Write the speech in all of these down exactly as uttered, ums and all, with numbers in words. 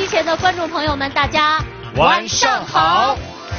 前的观众朋友们，大家晚上好！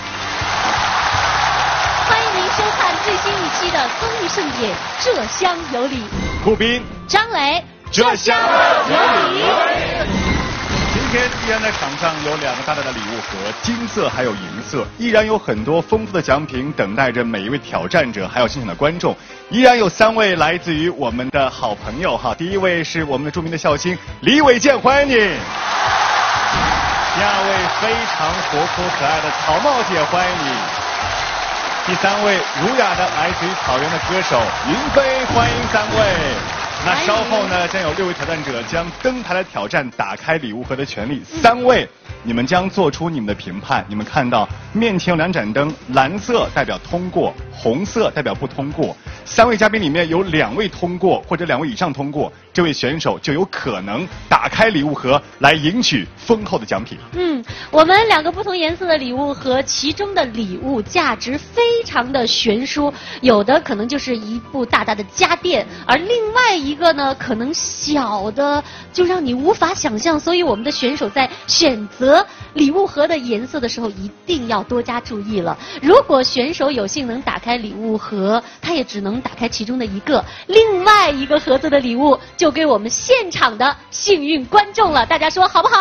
欢迎您收看最新一期的综艺盛典《这厢有礼》。 顾斌、 张磊， 这厢有礼。今天依然在场上有两个大大的礼物盒，金色还有银色，依然有很多丰富的奖品等待着每一位挑战者，还有现场的观众。依然有三位来自于我们的好朋友哈，第一位是我们的著名的笑星李伟健，欢迎你。第二位非常活泼可爱的草帽姐，欢迎你。第三位儒雅的来自于草原的歌手云飞，欢迎三位。那稍后呢，将有六位挑战者将登台来挑战打开礼物盒的权利。三位，你们将做出你们的评判。你们看到面前有两盏灯，蓝色代表通过，红色代表不通过。三位嘉宾里面有两位通过或者两位以上通过，这位选手就有可能打开礼物盒来赢取丰厚的奖品。 嗯，我们两个不同颜色的礼物盒，其中的礼物价值非常的悬殊，有的可能就是一部大大的家电，而另外一个呢，可能小的就让你无法想象。所以我们的选手在选择礼物盒的颜色的时候，一定要多加注意了。如果选手有幸能打开礼物盒，他也只能打开其中的一个，另外一个盒子的礼物就归我们现场的幸运观众了。大家说好不好？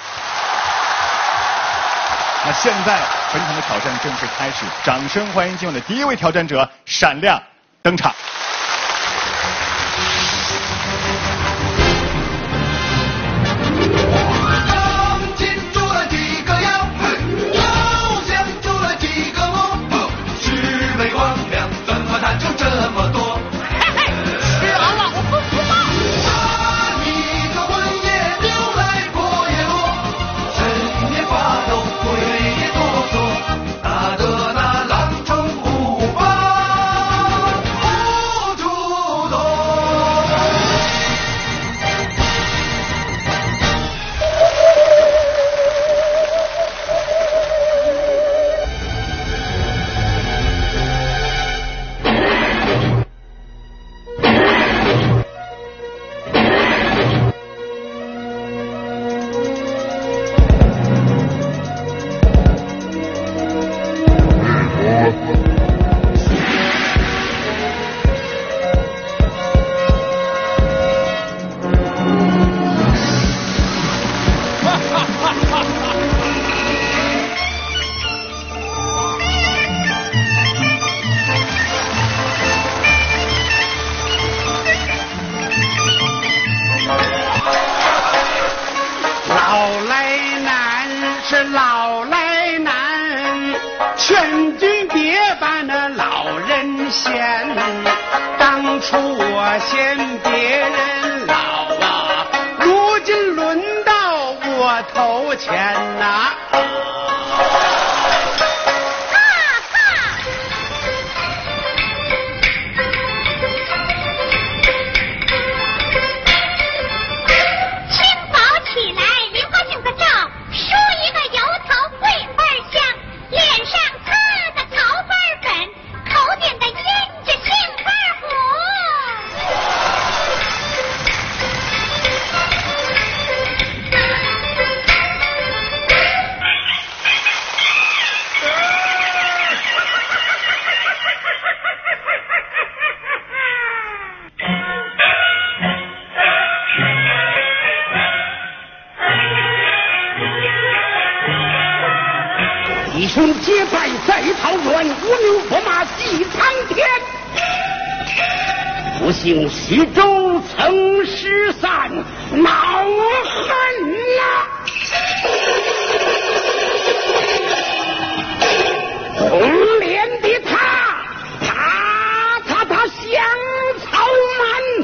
那现在本场的挑战正式开始，掌声欢迎今晚的第一位挑战者闪亮登场。 一雄结拜在桃园，五牛驸马祭苍天。不幸徐州曾失散，恼恨呐！红脸的他，他他他香草满。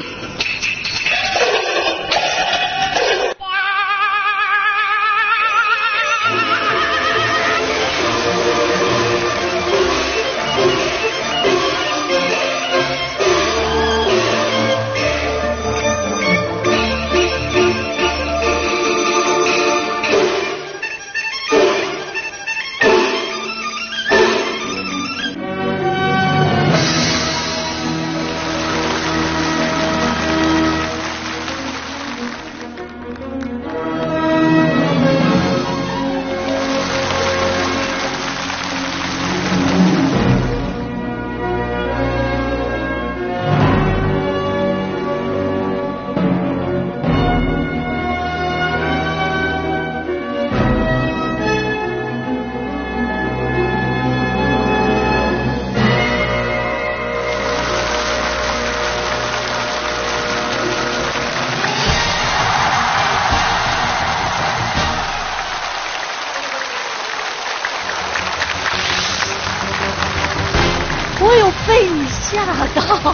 高，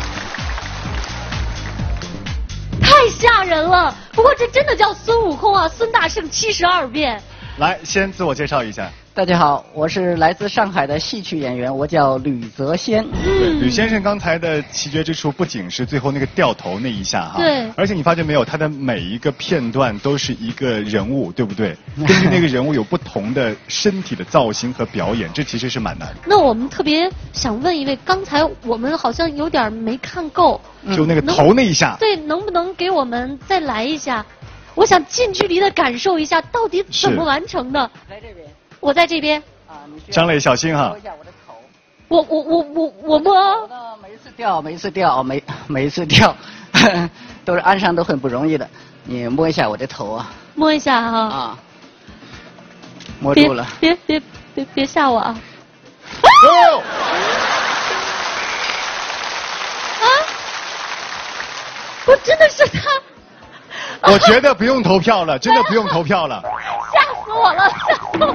太吓人了。不过这真的叫孙悟空啊，孙大圣七十二变。 来，先自我介绍一下。 大家好，我是来自上海的戏曲演员，我叫吕泽先。 对，吕先生刚才的奇绝之处不仅是最后那个掉头那一下哈， 对， 而且你发觉没有，他的每一个片段都是一个人物，对不对？根据那个人物有不同的身体的造型和表演，这其实是蛮难的。 那我们特别想问一位，刚才我们好像有点没看够， 就那个头那一下， 对，能不能给我们再来一下？我想近距离的感受一下，到底怎么完成的？ 在这边。 我在这边。 啊，你张磊小心哈。 摸一下我的头。 我我我我我摸。 每一次掉，每一次掉，每每一次掉，都是岸上都很不容易的。你摸一下我的头啊。 摸一下哈。 啊。摸住了。 别别别别别吓我啊！ 哦。 啊！我真的是他。 我觉得不用投票了，真的不用投票了。 吓死我了！吓死我了！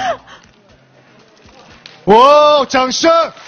哇，掌声！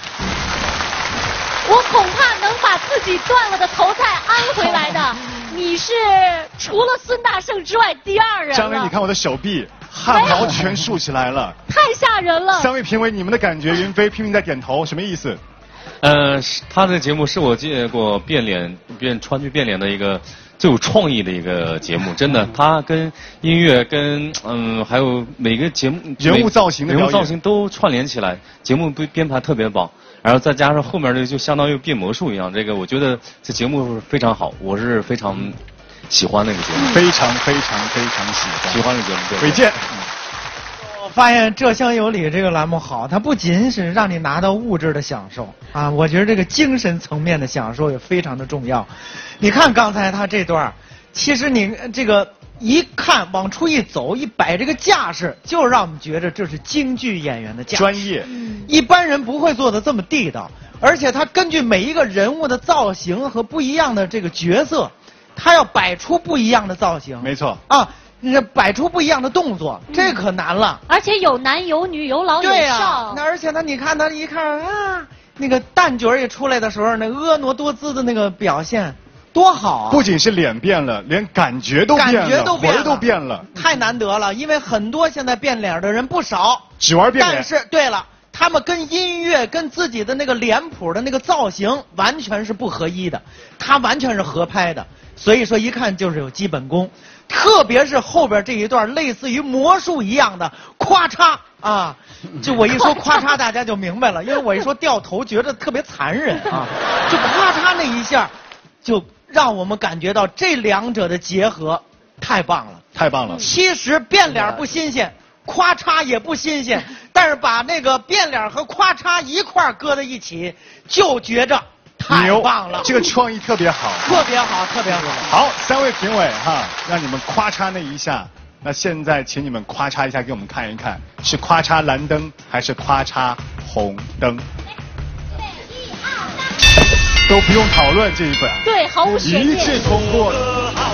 我恐怕能把自己断了的头再安回来的。你是除了孙大圣之外第二人了。 张磊，你看我的手臂，汗毛全竖起来了， 太吓人了。 三位评委，你们的感觉？云飞拼命在点头，什么意思？ 呃，他的节目是我见过变脸变川剧变脸的一个最有创意的一个节目，真的，他跟音乐跟嗯还有每个节目人物造型的人物造型都串联起来，节目编编排特别棒，然后再加上后面的就相当于变魔术一样，这个我觉得这节目非常好，我是非常喜欢那个节目， 非常非常非常喜欢喜欢的节目。 韦健。 我发现《这厢有礼》这个栏目好，它不仅是让你拿到物质的享受啊，我觉得这个精神层面的享受也非常的重要。你看刚才他这段，其实你这个一看往出一走一摆这个架势，就让我们觉得这是京剧演员的架势， 专业， 一般人不会做的这么地道。而且他根据每一个人物的造型和不一样的这个角色，他要摆出不一样的造型。 没错啊。这摆出不一样的动作，这可难了。 而且有男有女，有老有少。 对啊，那而且呢，你看他一看啊，那个旦角一出来的时候，那婀娜多姿的那个表现，多好啊！ 不仅是脸变了，连感觉都变了， 感觉都变了， 魂都变了， 太难得了。因为很多现在变脸的人不少， 只玩变脸。 但是对了，他们跟音乐、跟自己的那个脸谱的那个造型完全是不合一的，他完全是合拍的。所以说，一看就是有基本功。特别是后边这一段类似于魔术一样的咵嚓啊，就我一说咵嚓，大家就明白了，因为我一说掉头，觉得特别残忍啊，就咵嚓那一下，就让我们感觉到这两者的结合太棒了， 太棒了。 其实变脸不新鲜，咵嚓也不新鲜，但是把那个变脸和咵嚓一块搁在一起，就觉着。太棒了， 这个创意特别好， 特别好，特别好。 好，三位评委哈，让你们咵嚓那一下。那现在请你们咵嚓一下给我们看一看，是咵嚓蓝灯还是咵嚓红灯？都不用讨论这一本， 对，毫无悬念， 一致通过了。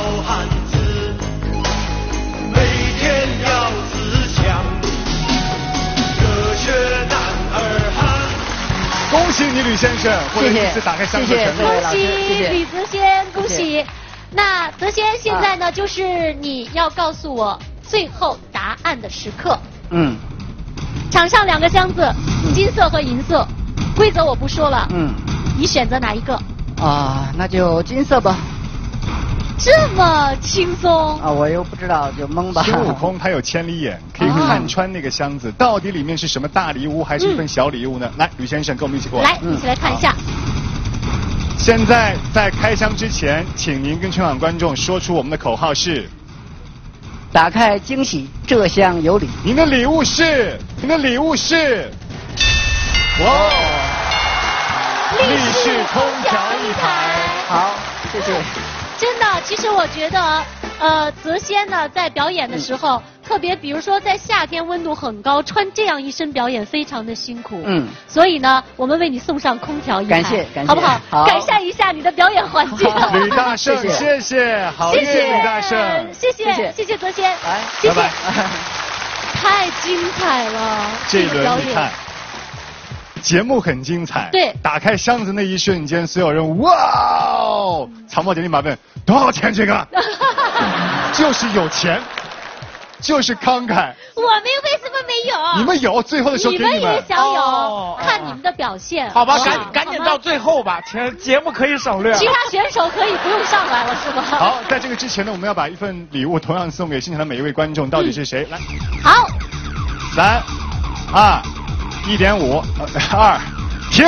每天要自强，热血男儿汉。 恭喜你，吕先生，获得一次打开箱子的权利。 恭喜吕泽先，恭喜。那泽先，现在呢，就是你要告诉我最后答案的时刻。 嗯。 场上两个箱子，金色和银色，规则我不说了。 嗯。 你选择哪一个？ 啊，那就金色吧。 这么轻松啊！我又不知道，就蒙吧。 孙悟空他有千里眼，可以看穿那个箱子，到底里面是什么大礼物，还是一份小礼物呢？嗯、来，吕先生跟我们一起过来，一起来看一下。 现在在开箱之前，请您跟全场观众说出我们的口号是： 打开惊喜，这厢有礼。 您的礼物是，您的礼物是，哇，立式空调一台。 好，谢谢。 真的，其实我觉得，呃，泽先呢在表演的时候，嗯、特别比如说在夏天温度很高，穿这样一身表演非常的辛苦。嗯。所以呢，我们为你送上空调一台， 感谢感谢， 好不好？ 好， 改善一下你的表演环境。 吕大圣，谢谢，好谢谢吕大圣， 谢谢谢谢泽先， 来， 谢谢， 拜拜太精彩了， 这一轮你看。 节目很精彩。 对， 打开箱子那一瞬间，所有人哇哦！曹茂姐立马问多少钱这个？就是有钱，就是慷慨。 我们为什么没有？ 你们有，最后的时候给你们你们。 也想有， 哦看你们的表现。 好吧， 好赶赶紧到最后吧，节节目可以省略。 其他选手可以不用上来了，是吗？ 好，在这个之前呢，我们要把一份礼物同样送给现场的每一位观众，到底是谁？来， 好， 三、二、一点五、二，停。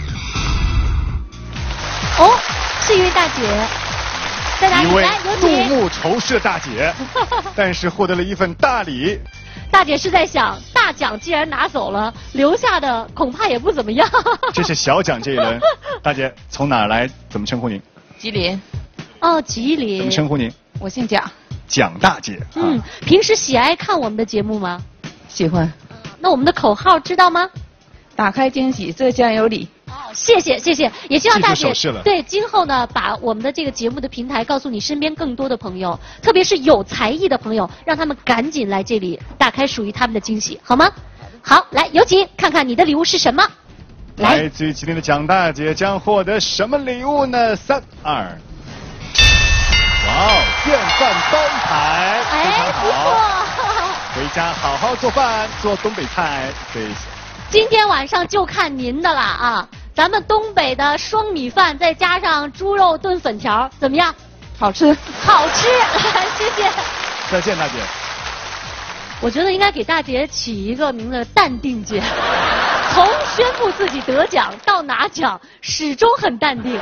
哦，是一位大姐，在哪里？ 一位来，有怒请。 目仇视的大姐，但是获得了一份大礼。 大姐是在想，大奖既然拿走了，留下的恐怕也不怎么样。 这是小奖这一轮，大姐从哪儿来？怎么称呼您？ 吉林， 哦，吉怎么林。 称呼您？ 我姓蒋， 蒋大姐。 嗯啊，， 平时喜爱看我们的节目吗？ 喜欢。 那我们的口号知道吗？ 打开惊喜，这厢有礼。 哦，谢谢谢谢，也希望大姐记住手势了对今后呢，把我们的这个节目的平台告诉你身边更多的朋友，特别是有才艺的朋友，让他们赶紧来这里打开属于他们的惊喜，好吗？好，来有请看看你的礼物是什么。来， 来自于吉林的蒋大姐将获得什么礼物呢？三二，哇哦，电饭煲台，非哎，不常好， 错。 回家好好做饭，做东北菜，对。 今天晚上就看您的了啊！咱们东北的双米饭，再加上猪肉炖粉条，怎么样？ 好吃。 好吃，谢谢。 再见，大姐。 我觉得应该给大姐起一个名字“淡定姐”，从宣布自己得奖到拿奖，始终很淡定。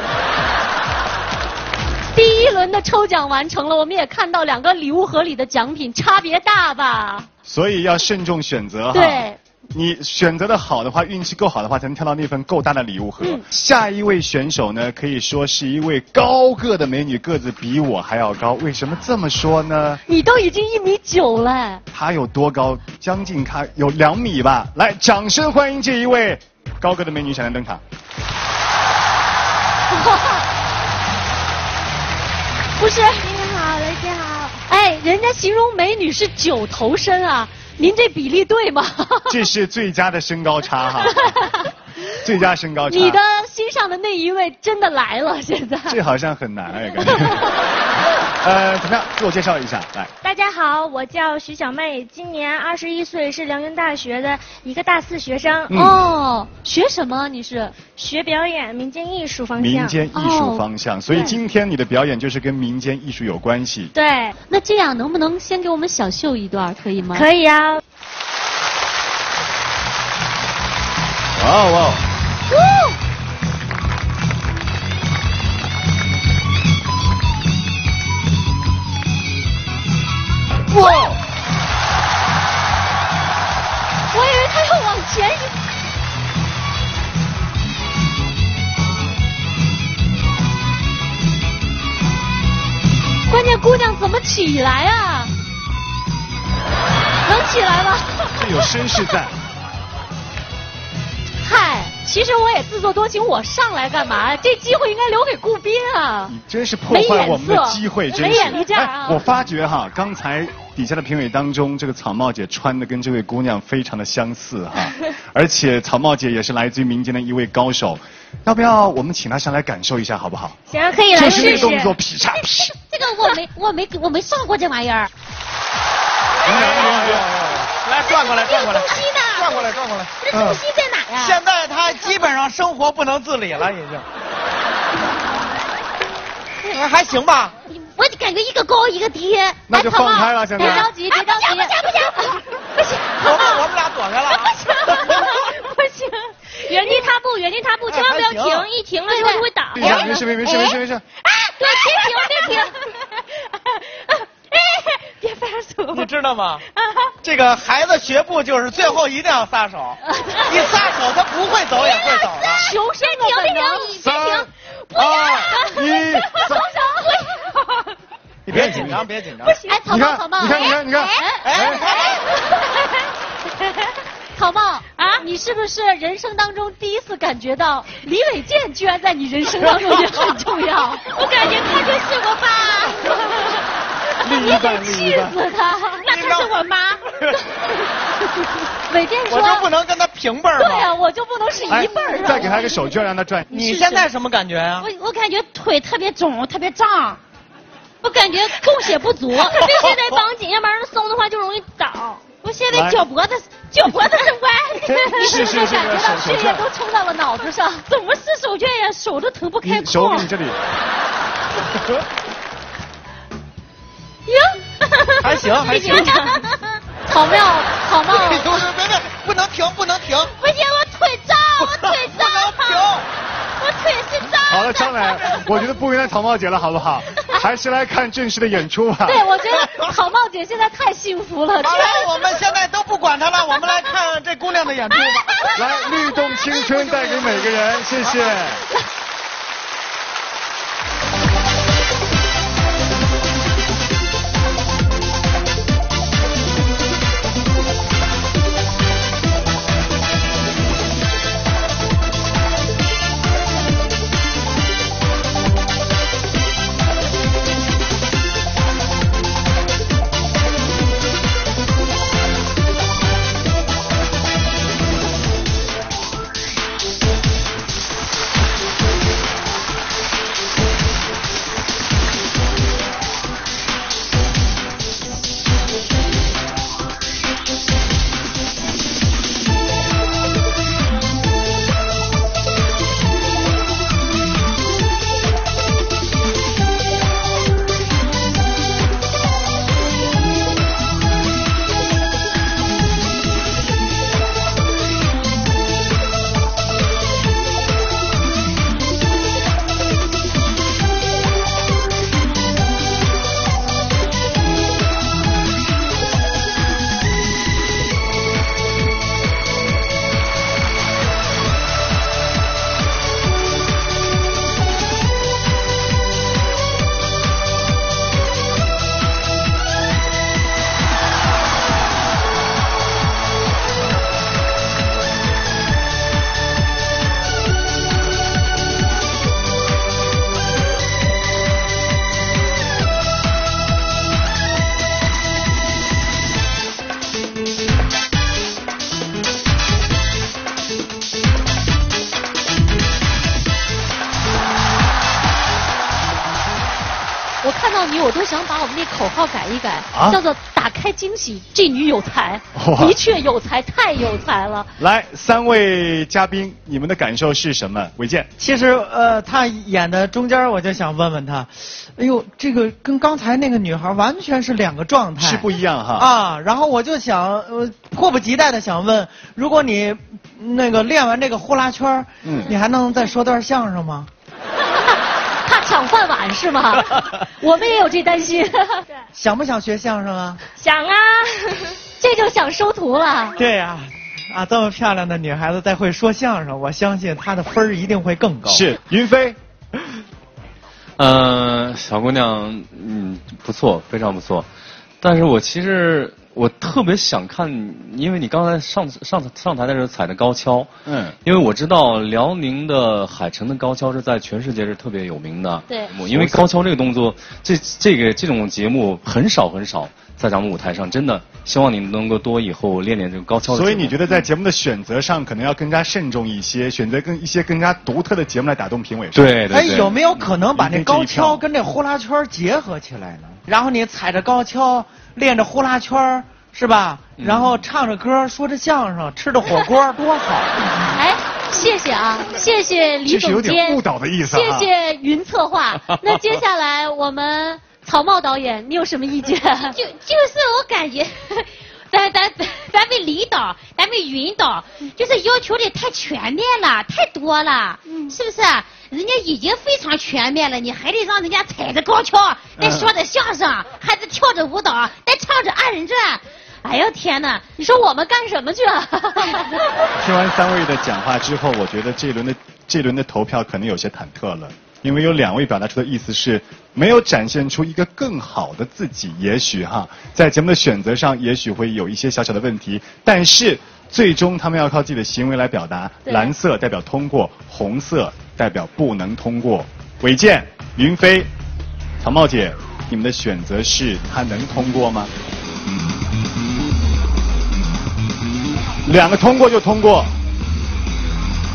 第一轮的抽奖完成了，我们也看到两个礼物盒里的奖品差别大吧？ 所以要慎重选择哈。 对。 你选择的好的话，运气够好的话，才能挑到那份够大的礼物盒。 嗯下一位选手呢，可以说是一位高个的美女，个子比我还要高。为什么这么说呢？ 你都已经一米九了。 她有多高？将近她有两米吧。来，掌声欢迎这一位高个的美女闪亮登场。 不是，你好，雷姐好。哎，人家形容美女是九头身啊。您这比例对吗？ 这是最佳的身高差哈，最佳身高差。 你的心上的那一位真的来了，现在。 这好像很难哎，感觉。呃，怎么样？自我介绍一下，来。 大家好，我叫徐小妹，今年二十一岁，是辽宁大学的一个大四学生。 嗯、 哦，学什么？你是？ 学表演，民间艺术方向。 民间艺术方向， 哦、 所以今天你的表演就是跟民间艺术有关系。 对。 那这样能不能先给我们小秀一段，可以吗？ 可以啊。 哇哇！ 哇！我以为他要往前。关键姑娘怎么起来啊？能起来吗？ 这有绅士在。 嗨，其实我也自作多情，我上来干嘛？这机会应该留给顾斌啊！ 你真是破坏我们的机会，真是。 没眼力见啊！ 我发觉哈，刚才底下的评委当中，这个草帽姐穿的跟这位姑娘非常的相似哈，而且草帽姐也是来自于民间的一位高手，要不要我们请她上来感受一下好不好？ 行，可以来试试。 就是那个动作，劈叉劈。 这个我没，我没，我没上过这玩意儿。 来转过来，转过来， 呼吸呢？ 转过来，转过来。 这呼吸在哪呀？ 现在他基本上生活不能自理了，已经。还行吧？ 我就感觉一个高一个低。 那就放开了，现在。 别着急，别着急。不行不行不行不行！ 我们我们俩躲开了。 不行不行！ 原地踏步，原地踏步，千万不要停，一停了之后就会倒。 没事没事没事没事没事。 啊，对，别停别停。别发手！ 你知道吗？这个孩子学步就是最后一定要撒手，一撒手他不会走也会走的。 求生的本能。 三二一， 松手！ 你别紧张，别紧张。 哎，草帽，草帽， 你看，你看，你看， 哎， 草帽啊，你是不是人生当中第一次感觉到李伟健居然在你人生当中也很重要？ 我感觉他就是我爸。 另一半， 气死他！ 那他是我妈。 伟健说：“ 我就不能跟他拼平辈儿吗？ 对啊，我就不能是一辈儿的。 再给他一个手绢让他转。 你现在什么感觉呀、啊？ 我我感觉腿特别肿，特别胀，我感觉供血不足，必须得绑紧，要不然松的话就容易倒。我现在脚脖子脚脖子是歪， 你是不是感觉到血液都冲到了脑子上？ 怎么是手绢呀？手都腾不开空。 手给你这里。 哟， 还行还行。 草妙草帽， 别别别，不能停不能停！ 不行，我腿胀，我腿胀，我腿是胀。 好了，张磊，我觉得不为难草帽姐了，好不好？还是来看正式的演出吧。 对，我觉得草帽姐现在太幸福了。 好了，我们现在都不管她了，我们来看这姑娘的演出吧。 来，律动青春带给每个人，谢谢。 我看到你，我都想把我们那口号改一改， 啊、 叫做“打开惊喜”。这女有才，的确有才，太有才了。 来，三位嘉宾，你们的感受是什么？韦健。 其实，呃，她演的中间，我就想问问她，哎呦，这个跟刚才那个女孩完全是两个状态， 是不一样哈。 啊，然后我就想，呃，迫不及待的想问，如果你那个练完这个呼啦圈，嗯，你还能再说段相声吗？ 怕抢饭碗是吗？我们也有这担心。 想不想学相声啊？ 想啊， 这就想收徒了。 对呀、啊，啊，这么漂亮的女孩子再会说相声，我相信她的分儿一定会更高。 是云飞。 呃，小姑娘，嗯，不错，非常不错。但是我其实我特别想看，因为你刚才上上上台的时候踩的高跷，嗯，因为我知道辽宁的海城的高跷是在全世界是特别有名的， 对， 因为高跷这个动作，这这个这种节目很少很少在咱们舞台上，真的希望你能够多以后练练这个高跷的。 所以你觉得在节目的选择上可能要更加慎重一些，选择更一些更加独特的节目来打动评委。 对对对。 哎，有没有可能把那高跷跟这呼啦圈结合起来呢？然后你踩着高跷，练着呼啦圈，是吧？嗯、然后唱着歌，说着相声，吃着火锅，多好！ 哎，谢谢啊，谢谢李总监， 这是有点误导的意思、啊。 谢谢云策划。那接下来我们草帽导演，你有什么意见？ 就就是我感觉。咱咱咱们领导，咱们云导，就是要求的太全面了，太多了，嗯、是不是？人家已经非常全面了，你还得让人家踩着高跷，再说着相声，嗯、还得跳着舞蹈，再唱着二人转。哎呦天哪！ 你说我们干什么去了？ 听完三位的讲话之后，我觉得这一轮的这一轮的投票可能有些忐忑了。因为有两位表达出的意思是没有展现出一个更好的自己，也许哈，在节目的选择上也许会有一些小小的问题，但是最终他们要靠自己的行为来表达。蓝色代表通过，红色代表不能通过。韦健、云飞、草帽姐，你们的选择是他能通过吗？两个通过就通过。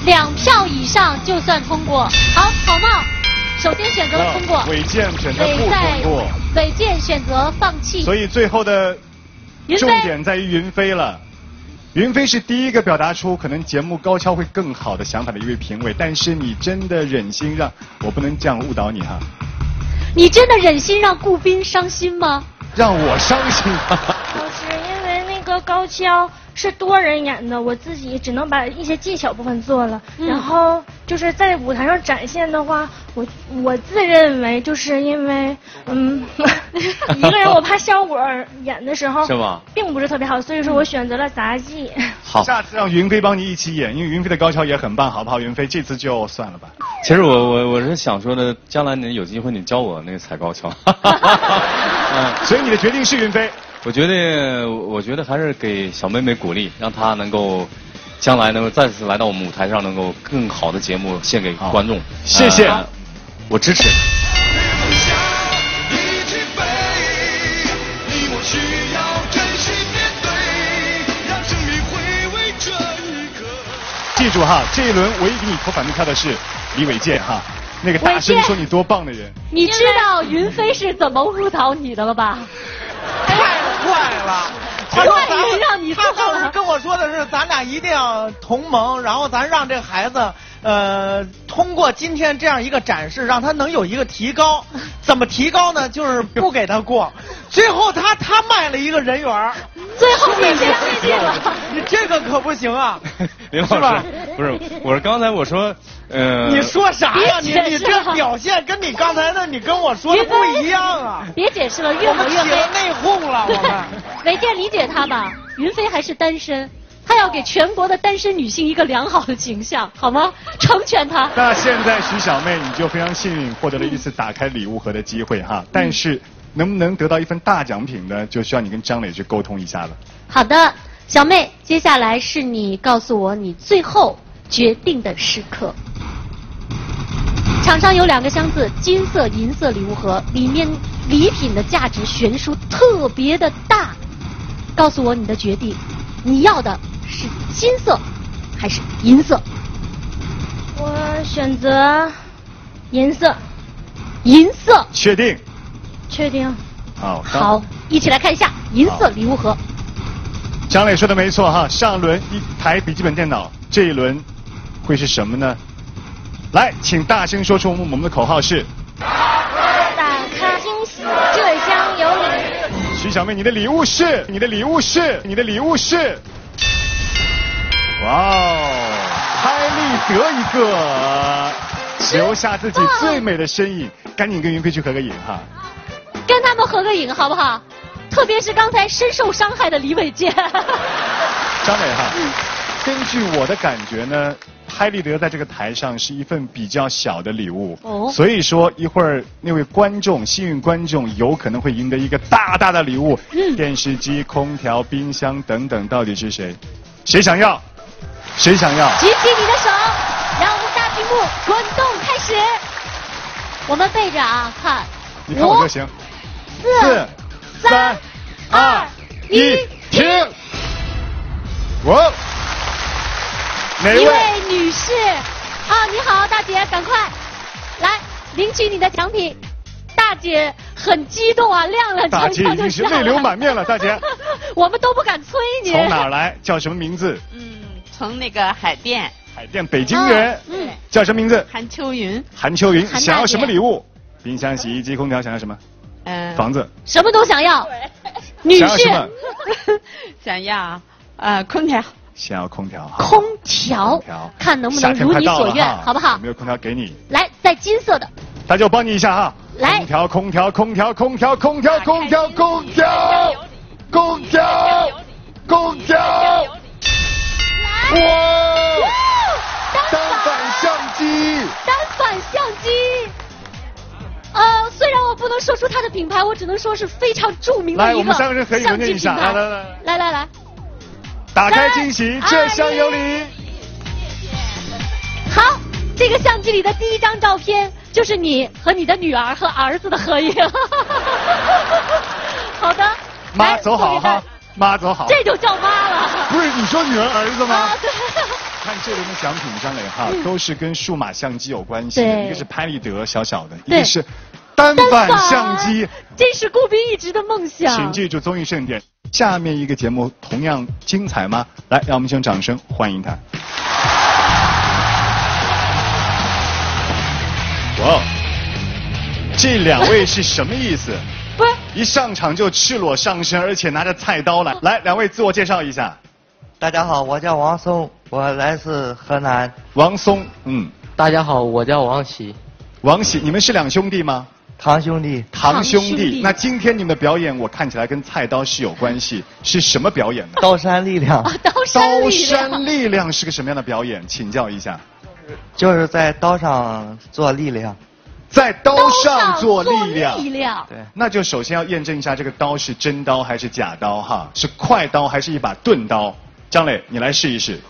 两票以上就算通过。好，草帽首先选择了通过， 韦健选择不通过， 韦健选择放弃。 所以最后的重点在于云飞了。云飞是第一个表达出可能节目高跷会更好的想法的一位评委，但是你真的忍心让我不能这样误导你哈？ 你真的忍心让顾斌伤心吗？ 让我伤心。 老师，因为那个高跷是多人演的，我自己只能把一些技巧部分做了，嗯、然后就是在舞台上展现的话，我我自认为就是因为嗯一个人我怕效果演的时候是吗？ 并不是特别好，所以说我选择了杂技。 好， 下次让云飞帮你一起演，因为云飞的高跷也很棒，好不好？云飞这次就算了吧。 其实我我我是想说的，将来你有机会你教我那个踩高跷。 嗯，所以你的决定是云飞。 我觉得，我觉得还是给小妹妹鼓励，让她能够将来能够再次来到我们舞台上，能够更好的节目献给观众。 谢谢、 呃，我支持。 记住哈，这一轮唯一给你投反对票的是李伟健哈，那个大声说你多棒的人。 你知道云飞是怎么误导你的了吧？ 太坏了！ 他终于让你他当时跟我说的是，咱俩一定要同盟，然后咱让这个孩子，呃，通过今天这样一个展示，让他能有一个提高。怎么提高呢？就是不给他过。最后他他卖了一个人缘， 最后你这这个， 你这个可不行啊！ 林老师，不是，我是刚才我说，呃， 你说啥呀？你你这表现跟你刚才的你跟我说的不一样啊！ 别解释了，越抹越黑。 我们起了内讧了，我们。 韦健理解他吧，云飞还是单身，他要给全国的单身女性一个良好的形象，好吗？成全他。 那现在徐小妹你就非常幸运，获得了一次打开礼物盒的机会哈，但是能不能得到一份大奖品呢？就需要你跟张磊去沟通一下了。 好的，小妹，接下来是你告诉我你最后决定的时刻。场上有两个箱子，金色、银色礼物盒，里面礼品的价值悬殊特别的大。告诉我你的决定，你要的是金色还是银色？ 我选择银色。 银色。 确定？ 确定。 好。 好，一起来看一下银色礼物盒。 张磊说的没错哈，上轮一台笔记本电脑，这一轮会是什么呢？来，请大声说出我们的口号是： 打开惊喜，这厢有礼。 徐小妹，你的礼物是，你的礼物是，你的礼物是，哇哦，拍立得一个，留下自己最美的身影，赶紧跟云飞去合个影哈。 跟他们合个影好不好？特别是刚才深受伤害的李伟健。张磊哈，嗯、根据我的感觉呢，拍立得在这个台上是一份比较小的礼物，哦、所以说一会儿那位观众，幸运观众有可能会赢得一个大大的礼物，嗯、电视机、空调、冰箱等等，到底是谁？谁想要？谁想要？ 举起你的手，让我们大屏幕滚动开始。我们背着啊，看。 你看我就行。四、三、二、一，停！哇！哪位？ 一位女士啊，你好，大姐，赶快来领取你的奖品。大姐很激动啊，亮了大姐已经是泪流满面了，大姐。 我们都不敢催你。 从哪儿来？叫什么名字？ 嗯，从那个海淀。 海淀，北京人。嗯。叫什么名字？ 韩秋云。 韩秋云，想要什么礼物？冰箱、洗衣机、空调，想要什么？ 嗯。 房子。 什么都想要。女士。 想要什么？ 想要呃空调。 想要空调。 空调。看能不能如你所愿，好不好？ 有没有空调给你？ 来，在金色的。 大家我帮你一下哈。 来。 空调，空调，空调，空调，空调，空调，空调，空调，空调。哇！单反相机。 单反相机。呃，虽然我不能说出它的品牌，我只能说是非常著名的一个相机品牌。 来，我们三个人合影合念一下，来来来， 来来来， 打开惊喜，这厢有礼。 好，这个相机里的第一张照片就是你和你的女儿和儿子的合影。好的， 妈走好哈，妈走好。 这就叫妈了。 不是你说女儿儿子吗？ 啊，对。 看这轮的奖品，张磊哈， 嗯、 都是跟数码相机有关系的，一个是拍立得小小的，一个是单反相机， 这是顾斌一直的梦想。 请记住综艺盛典，下面一个节目同样精彩吗？来，让我们用掌声欢迎他。哇，这两位是什么意思？ 不是， 一上场就赤裸上身，而且拿着菜刀来。来，两位自我介绍一下。 大家好，我叫王松，我来自河南。 王松，嗯。 大家好，我叫王喜。 王喜，你们是两兄弟吗？ 堂兄弟。 堂兄弟。那今天你们的表演，我看起来跟菜刀是有关系，是什么表演呢？ 刀山力量。 啊，刀山力量。 刀山力量是个什么样的表演？请教一下。 就是在刀上做力量。 在刀上做力量， 力量对， 那就首先要验证一下这个刀是真刀还是假刀哈，是快刀还是一把钝刀？张磊，你来试一试。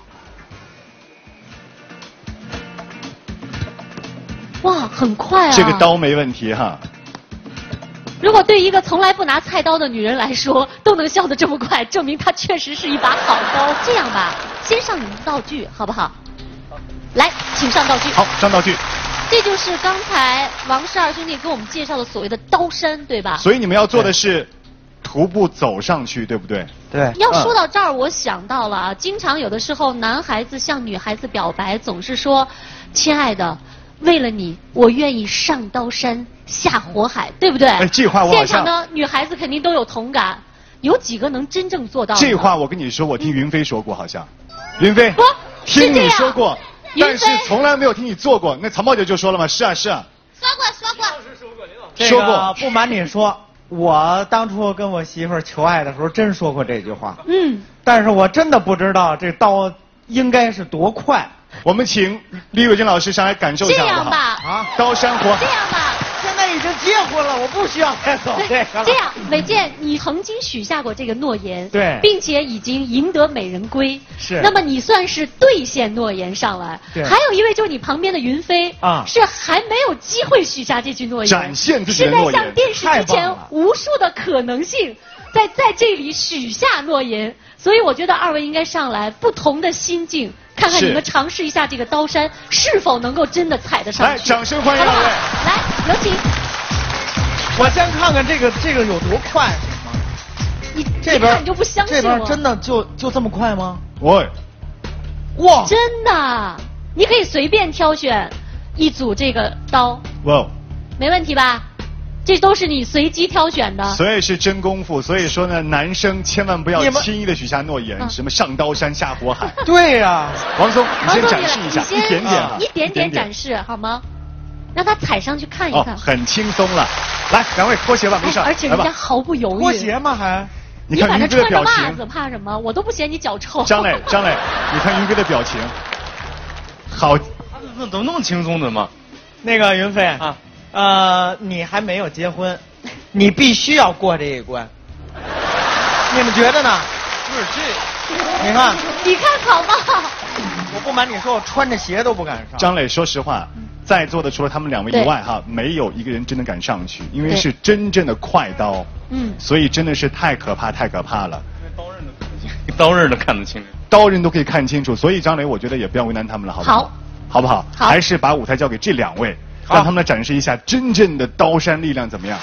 哇，很快啊！ 这个刀没问题哈。 如果对一个从来不拿菜刀的女人来说都能笑得这么快，证明她确实是一把好刀。这样吧，先上你们的道具好不好？来，请上道具。 好，上道具。 这就是刚才王氏二兄弟跟我们介绍的所谓的刀山，对吧？ 所以你们要做的是徒步走上去，对不对？ 对。 要说到这儿，我想到了啊，经常有的时候男孩子向女孩子表白，总是说：“亲爱的，为了你，我愿意上刀山下火海，对不对？” 哎，这话我好像现场的女孩子肯定都有同感，有几个能真正做到？ 这话我跟你说，我听云飞说过，好像。云飞， 不， 听你说过。但是从来没有听你做过，那曹茂姐就说了嘛，是啊是啊。 说过说过。 说过。 不瞒你说，我当初跟我媳妇儿求爱的时候，真说过这句话。 嗯。 但是我真的不知道这刀应该是多快。 我们请李伟军老师上来感受一下好不好？ 这样吧， 啊，刀山火海。 这样吧。 现在已经结婚了，我不需要再走这个了。 这样，伟健，你曾经许下过这个诺言， 对， 并且已经赢得美人归， 是。 那么你算是兑现诺言上来。 对。 还有一位就是你旁边的云飞啊， 是还没有机会许下这句诺言， 展现自己的诺言， 是在向电视之前无数的可能性，在在这里许下诺言。所以我觉得二位应该上来，不同的心境。看看你们尝试一下这个刀山是否能够真的踩得上去。 来，掌声欢迎二位。 来，有请。 我先看看这个这个有多快。 你这边你就不相信我？ 这边真的就就这么快吗？ 喂， 哇， 真的，你可以随便挑选一组这个刀。 哇， 没问题吧？这都是你随机挑选的， 所以是真功夫。所以说呢，男生千万不要轻易的许下诺言，什么上刀山下火海。 对呀， 王松，你先展示一下， 一点点， 一点点展示好吗？让他踩上去看一看。 哦，很轻松了。来，两位脱鞋吧，没事。 而且人家毫不犹豫。 脱鞋吗？还？ 你反正穿着袜子怕什么？我都不嫌你脚臭。 张磊，张磊，你看云飞的表情，好， 那怎么那么轻松的吗？ 那个云飞啊，呃，你还没有结婚。你必须要过这一关，你们觉得呢？ 不是这， 你看， 你看好不好？ 我不瞒你说，我穿着鞋都不敢上。 张磊，说实话，在座的除了他们两位以外，哈，没有一个人真的敢上去，因为是真正的快刀， 嗯， 所以真的是太可怕，太可怕了。 刀刃都看得清，刀刃都看得清， 刀刃都可以看清楚，所以张磊，我觉得也不要为难他们了，好不好？ 好， 好不好？ 好， 还是把舞台交给这两位，让他们来展示一下真正的刀山力量怎么样？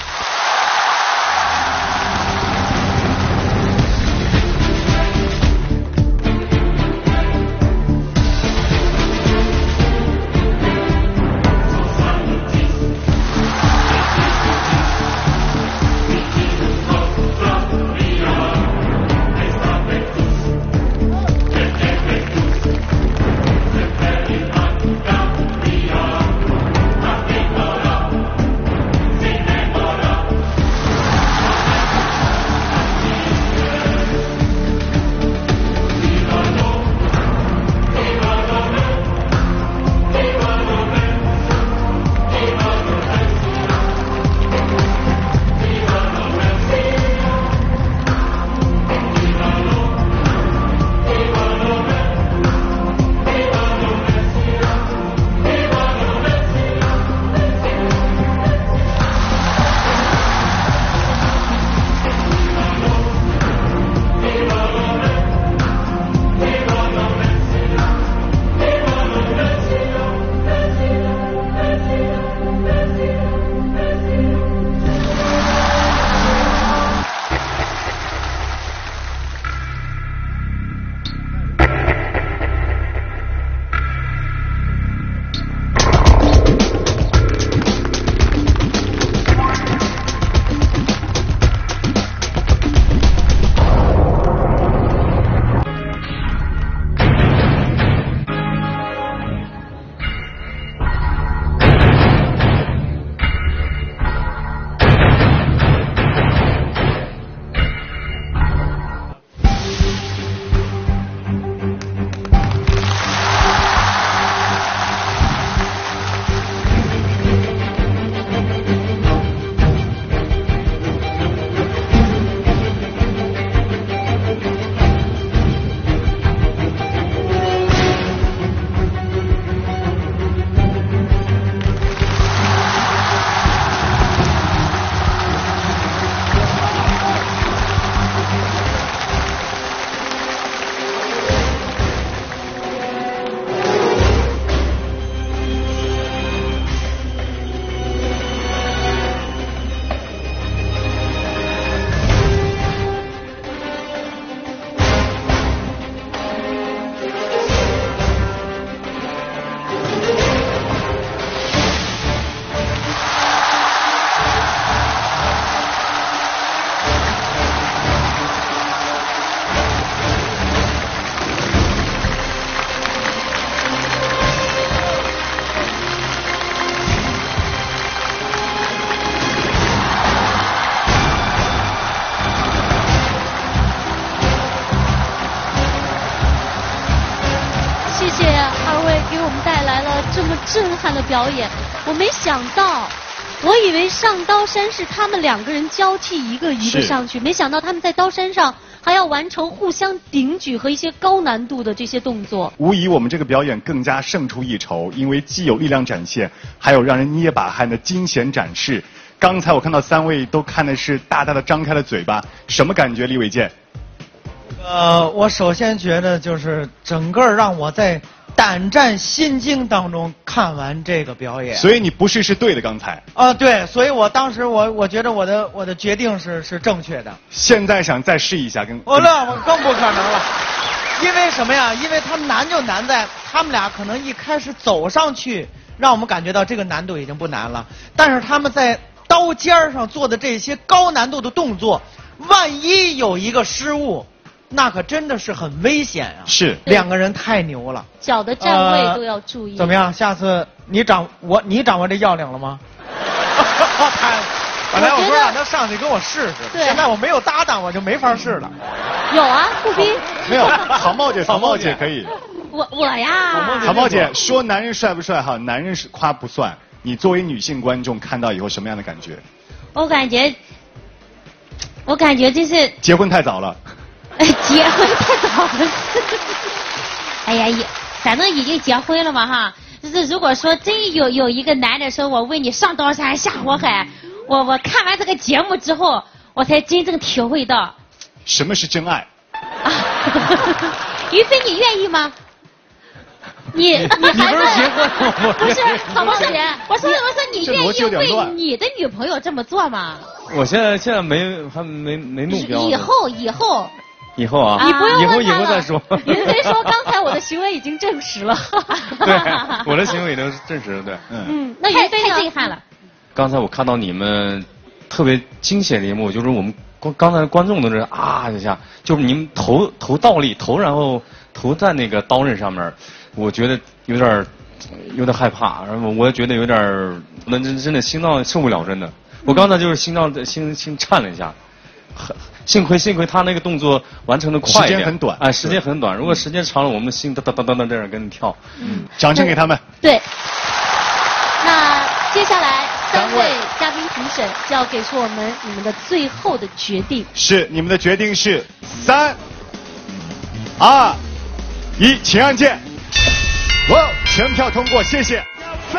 来了这么震撼的表演，我没想到。我以为上刀山是他们两个人交替一个一个上去，没想到他们在刀山上还要完成互相顶举和一些高难度的这些动作。 无疑，我们这个表演更加胜出一筹，因为既有力量展现，还有让人捏把汗的惊险展示。刚才我看到三位都看的是大大的张开了嘴巴，什么感觉？李伟健？ 呃，我首先觉得就是整个让我在胆战心惊当中看完这个表演。 所以你不是是对的，刚才。 啊、呃，对，所以我当时我我觉得我的我的决定是是正确的。 现在想再试一下跟。 我那我更不可能了，因为什么呀？因为他们难就难在他们俩可能一开始走上去，让我们感觉到这个难度已经不难了，但是他们在刀尖上做的这些高难度的动作，万一有一个失误。那可真的是很危险啊！ 是两个人太牛了， 脚的站位都要注意。 呃、怎么样？下次你掌我你掌握这要领了吗？本来我说让他上去跟我试试，现在我没有搭档，我就没法试了。 有啊，步兵。 没有，曹茂姐，曹茂姐可以。 我我呀。 曹茂姐说男人帅不帅哈？男人是夸不算。你作为女性观众看到以后什么样的感觉？ 我感觉，我感觉这是结婚太早了。 结婚太早了，哎呀，也反正已经结婚了嘛哈。就是如果说真有有一个男的说我为你上刀山下火海，我我看完这个节目之后，我才真正体会到什么是真爱。 啊，于飞，你愿意吗？你你还不是结婚吗？ 不是，好不姐，我说我说你愿意为你的女朋友这么做吗？ 我现在现在没还没没目标。 以后以后。 以后啊， 你不用以后以后再说。 云飞说刚才我的行为已经证实了。 对，我的行为已经证实了，对。 嗯。嗯，那云飞太震撼了。 刚才我看到你们特别惊险的一幕，就是我们刚刚才观众都是啊一下，就是你们头头倒立头，然后头在那个刀刃上面，我觉得有点有点害怕，然后我也觉得有点那真真的心脏受不了，真的。我刚才就是心脏心心颤了一下。幸亏幸亏他那个动作完成的快一点， 时间很短， 哎，时间很短。如果时间长了，我们的心哒哒哒哒哒这样跟着跳。 嗯，掌声给他们。 对。那接下来三位嘉宾评审就要给出我们你们的最后的决定。 是，你们的决定是三、二、一，请按键。哇，全票通过，谢谢。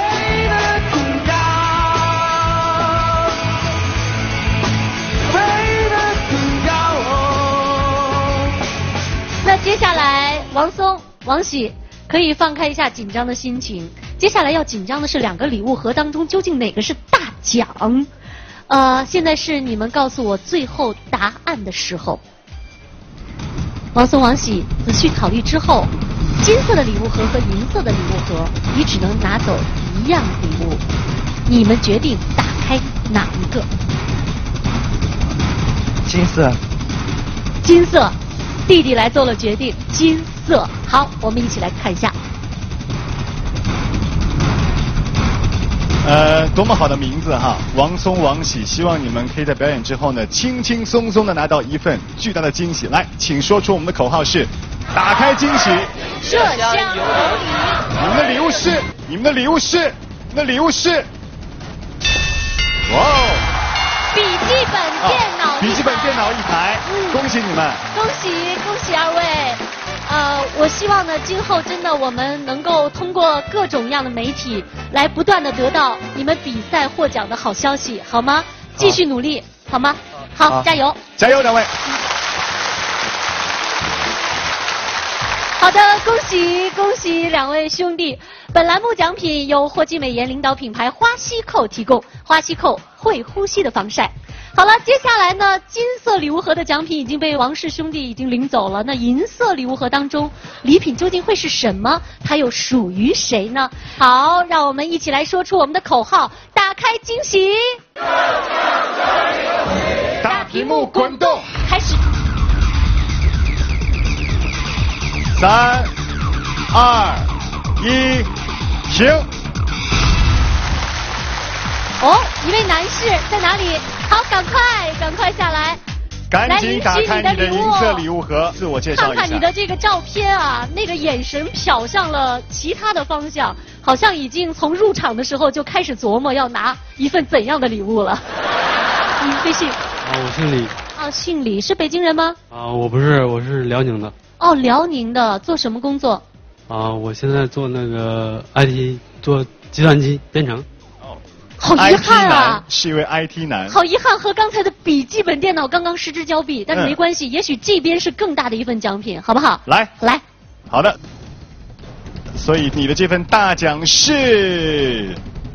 那接下来，王松、王喜可以放开一下紧张的心情。接下来要紧张的是两个礼物盒当中究竟哪个是大奖？呃，现在是你们告诉我最后答案的时候。王松、王喜仔细考虑之后，金色的礼物盒和银色的礼物盒，你只能拿走一样礼物。你们决定打开哪一个？ 金色。 金色。弟弟来做了决定，金色。好，我们一起来看一下。 呃，多么好的名字哈，王松、王喜，希望你们可以在表演之后呢，轻轻松松的拿到一份巨大的惊喜。来，请说出我们的口号是：打开惊喜， 麝香有礼。 你们的礼物是，你们的礼物是，你们的礼物是，哇哦！ 笔记本电脑、啊， 笔记本电脑一台，嗯、恭喜你们！ 恭喜恭喜二位！呃，我希望呢，今后真的我们能够通过各种样的媒体来不断的得到你们比赛获奖的好消息，好吗？继续努力，好吗？好，好加油！ 加油，两位！ 好的，恭喜恭喜两位兄弟！本栏目奖品由霍基美颜领导品牌花西蔻提供，花西蔻会呼吸的防晒。好了，接下来呢，金色礼物盒的奖品已经被王氏兄弟已经领走了。那银色礼物盒当中，礼品究竟会是什么？它又属于谁呢？好，让我们一起来说出我们的口号：打开惊喜！ 大屏幕滚动， 开始。 三、二、一，停。 哦，一位男士在哪里？好，赶快，赶快下来。 赶紧打开你的银色礼物盒，自我介绍一下。 看看你的这个照片啊，那个眼神瞟向了其他的方向，好像已经从入场的时候就开始琢磨要拿一份怎样的礼物了。你贵姓？ 啊，我姓李。 啊，姓李，是北京人吗？ 啊，我不是，我是辽宁的。 哦，辽宁的，做什么工作？ 啊，我现在做那个 I T， 做计算机编程。 好遗憾啊！ 是一位 I T 男。 好遗憾，和刚才的笔记本电脑刚刚失之交臂，但是没关系，嗯、也许这边是更大的一份奖品，好不好？ 来来， 好的。所以你的这份大奖是，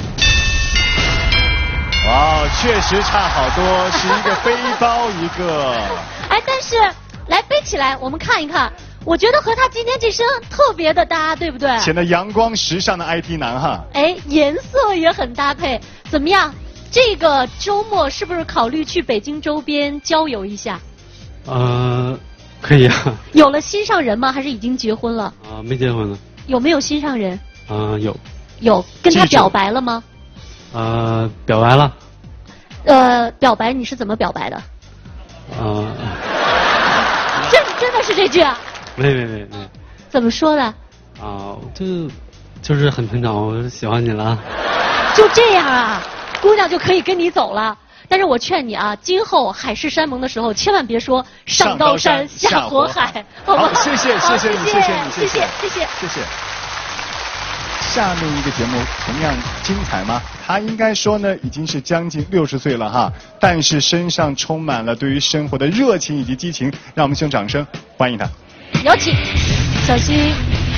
哇，确实差好多，是一个背包一个。 哎，但是来背起来，我们看一看。我觉得和他今天这身特别的搭，对不对？ 显得阳光时尚的 I T 男哈。 哎，颜色也很搭配，怎么样？这个周末是不是考虑去北京周边郊游一下？ 呃，可以啊。 有了心上人吗？还是已经结婚了？ 啊、呃，没结婚呢。 有没有心上人？ 啊、呃，有。 有，跟他表白了吗？ 呃，表白了。 呃，表白你是怎么表白的？啊、 呃。 真真的是这句啊？ 没没没没， 怎么说的？ 啊，就就是很平常，我喜欢你了。 就这样啊，姑娘就可以跟你走了。但是我劝你啊，今后海誓山盟的时候，千万别说上刀山下火海，好好，谢谢谢谢你，谢谢你， 谢谢谢谢谢谢。下面一个节目同样精彩吗？他应该说呢，已经是将近六十岁了哈，但是身上充满了对于生活的热情以及激情，让我们用掌声欢迎他。 有请，小心，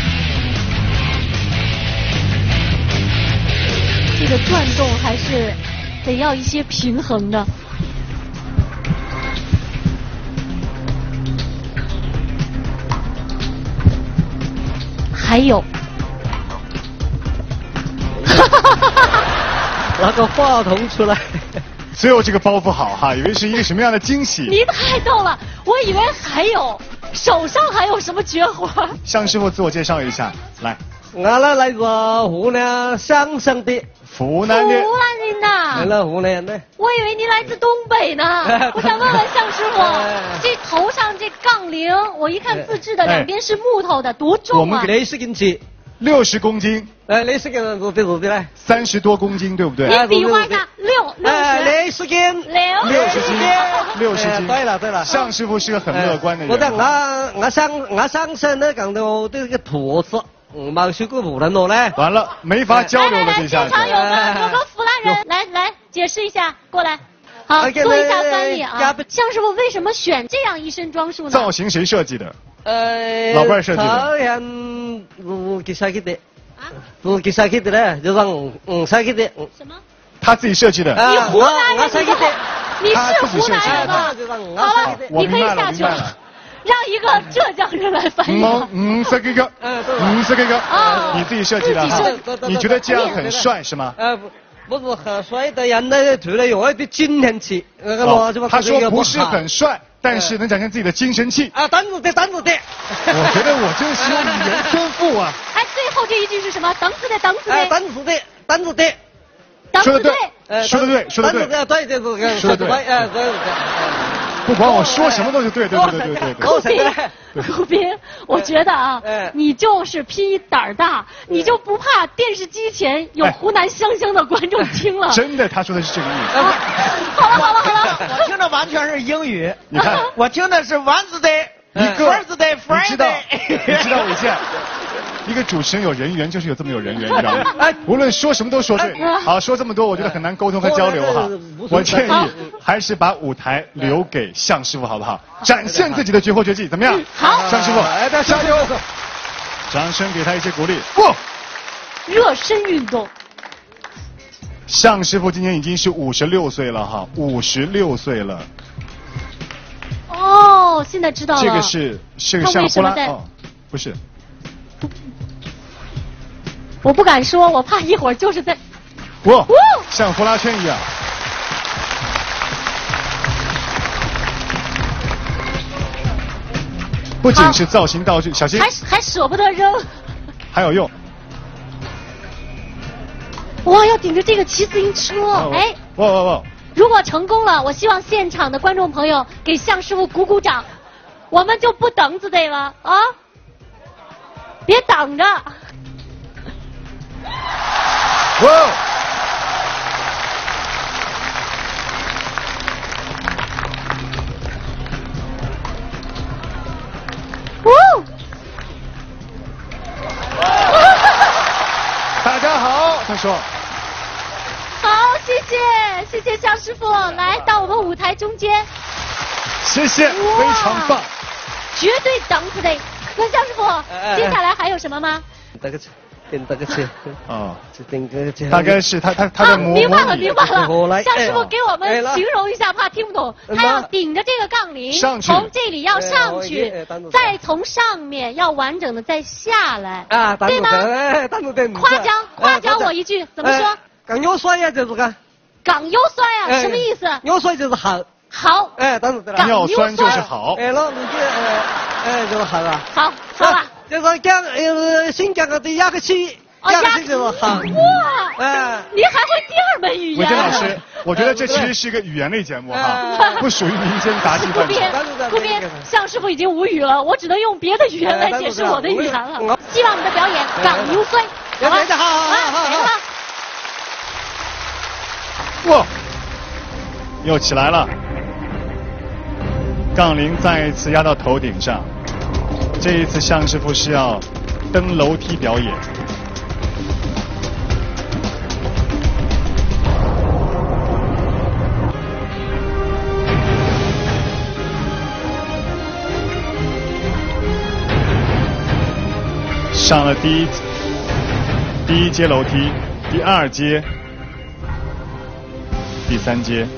这个转动还是得要一些平衡的。还有， 拿个话筒出来。 所以我这个包袱好哈，以为是一个什么样的惊喜？ 你太逗了，我以为还有。手上还有什么绝活？ 向师傅自我介绍一下，来。 我呢来自湖南湘乡的。 湖南的。 湖南人呐。 来了湖南人的。 我以为你来自东北呢。我想问问向师傅，这头上这杠铃，我一看自制的，两边是木头的，多重啊？ 我们给六十斤起。 六十公斤。 哎，六十斤多对不对嘞？ 三十多公斤，对不对？ 你比划一下，六六十。 六十斤。 六十斤。六十斤。 对了对了。 向师傅是个很乐观的人。 我讲我我上我上身呢讲的我这个坨子，冇学过湖南话嘞。 完了，没法交流了，这下。 现场有个有个湖南人，来来解释一下，过来。好，做一下翻译啊。向师傅为什么选这样一身装束呢？ 造型谁设计的？ 呃， 老伴设计的。 好像我给设计的。啊？我给设计的嘞，就让嗯设计的。 什么？ 他自己设计的。 你湖南人，你是湖南人吗？好了，你可以下去了。让一个浙江人来翻译。 嗯嗯，这个个，嗯这个个，你自己设计的哈？你觉得这样很帅是吗？ 呃不。不是很帅的人呢，除了有一点精神气，那个我就他说不是很帅，但是能展现自己的精神气。 啊，单子的，单子的。 我觉得我真是有语言天赋啊！ 哎，最后这一句是什么？单子的，单子的。 单子的，单子的。 说的对，说的对，说的对， 对对对， 说的对， 哎，对对。 不管我说什么都是对，对对对对对。 顾斌，顾斌，我觉得啊，你就是拼胆儿大，你就不怕电视机前有湖南湘乡的观众听了。 真的，他说的是这个意思。 好了好了好了， 我听的完全是英语。 你看， 我听的是 Wednesday， 一个 Thursday， Friday。 你知道，你知道我现在。一个主持人有人缘，就是有这么有人缘，你知道吗？无论说什么都说对。好，说这么多，我觉得很难沟通和交流哈。我建议还是把舞台留给向师傅，好不好？展现自己的绝活绝技，怎么样？ 好， 向师傅，来，大家加油！掌声给他一些鼓励。不， 热身运动。 向师傅今年已经是五十六岁了哈，五十六岁了。 哦，现在知道了。 这个是是个像呼啦哦，不是。 我不敢说，我怕一会儿就是在， 哇，像呼啦圈一样。不仅是造型道具，小心， 还还舍不得扔， 还有用。 哇，要顶着这个骑自行车，哎， 哇哇哇！ 如果成功了，我希望现场的观众朋友给向师傅鼓鼓掌，我们就不等着对了啊！别等着。 哇！ 哦！ 大家好，他说。 好，谢谢，谢谢向师傅，来到我们舞台中间。 谢谢，非常棒。 绝对等着的。那向师傅， 哎接下来还有什么吗？ 这个点这个车。 哦， 这点个车。 大概是他他他的模明白了，明白了。向师傅哎给我们形容一下，怕听不懂。他要顶着这个杠铃， 上去从这里要上去，再从上面要完整的再下来， 啊， 对吗？夸奖夸奖我一句，怎么说？ 杠腰摔呀，就是个。 杠腰摔啊，什么意思？ 腰摔就是好。 好。 哎，当然对了。 尿酸就是好。 哎，那你这哎哎就是好啊。 好，好了。 就是讲呃新疆的压个气。 哦， 压个气就是好。 哇！哎，您还会第二门语言？ 伟健老师，我觉得这其实是一个语言类节目哈，不属于民间杂技范畴。 顾边，向师傅已经无语了，我只能用别的语言来解释我的语言了。希望你的表演杠牛摔。 好吧，好好好好好。 哇！又起来了，杠铃再一次压到头顶上。这一次向师傅是要登楼梯表演。上了第一第一阶楼梯，第二阶。第三阶，有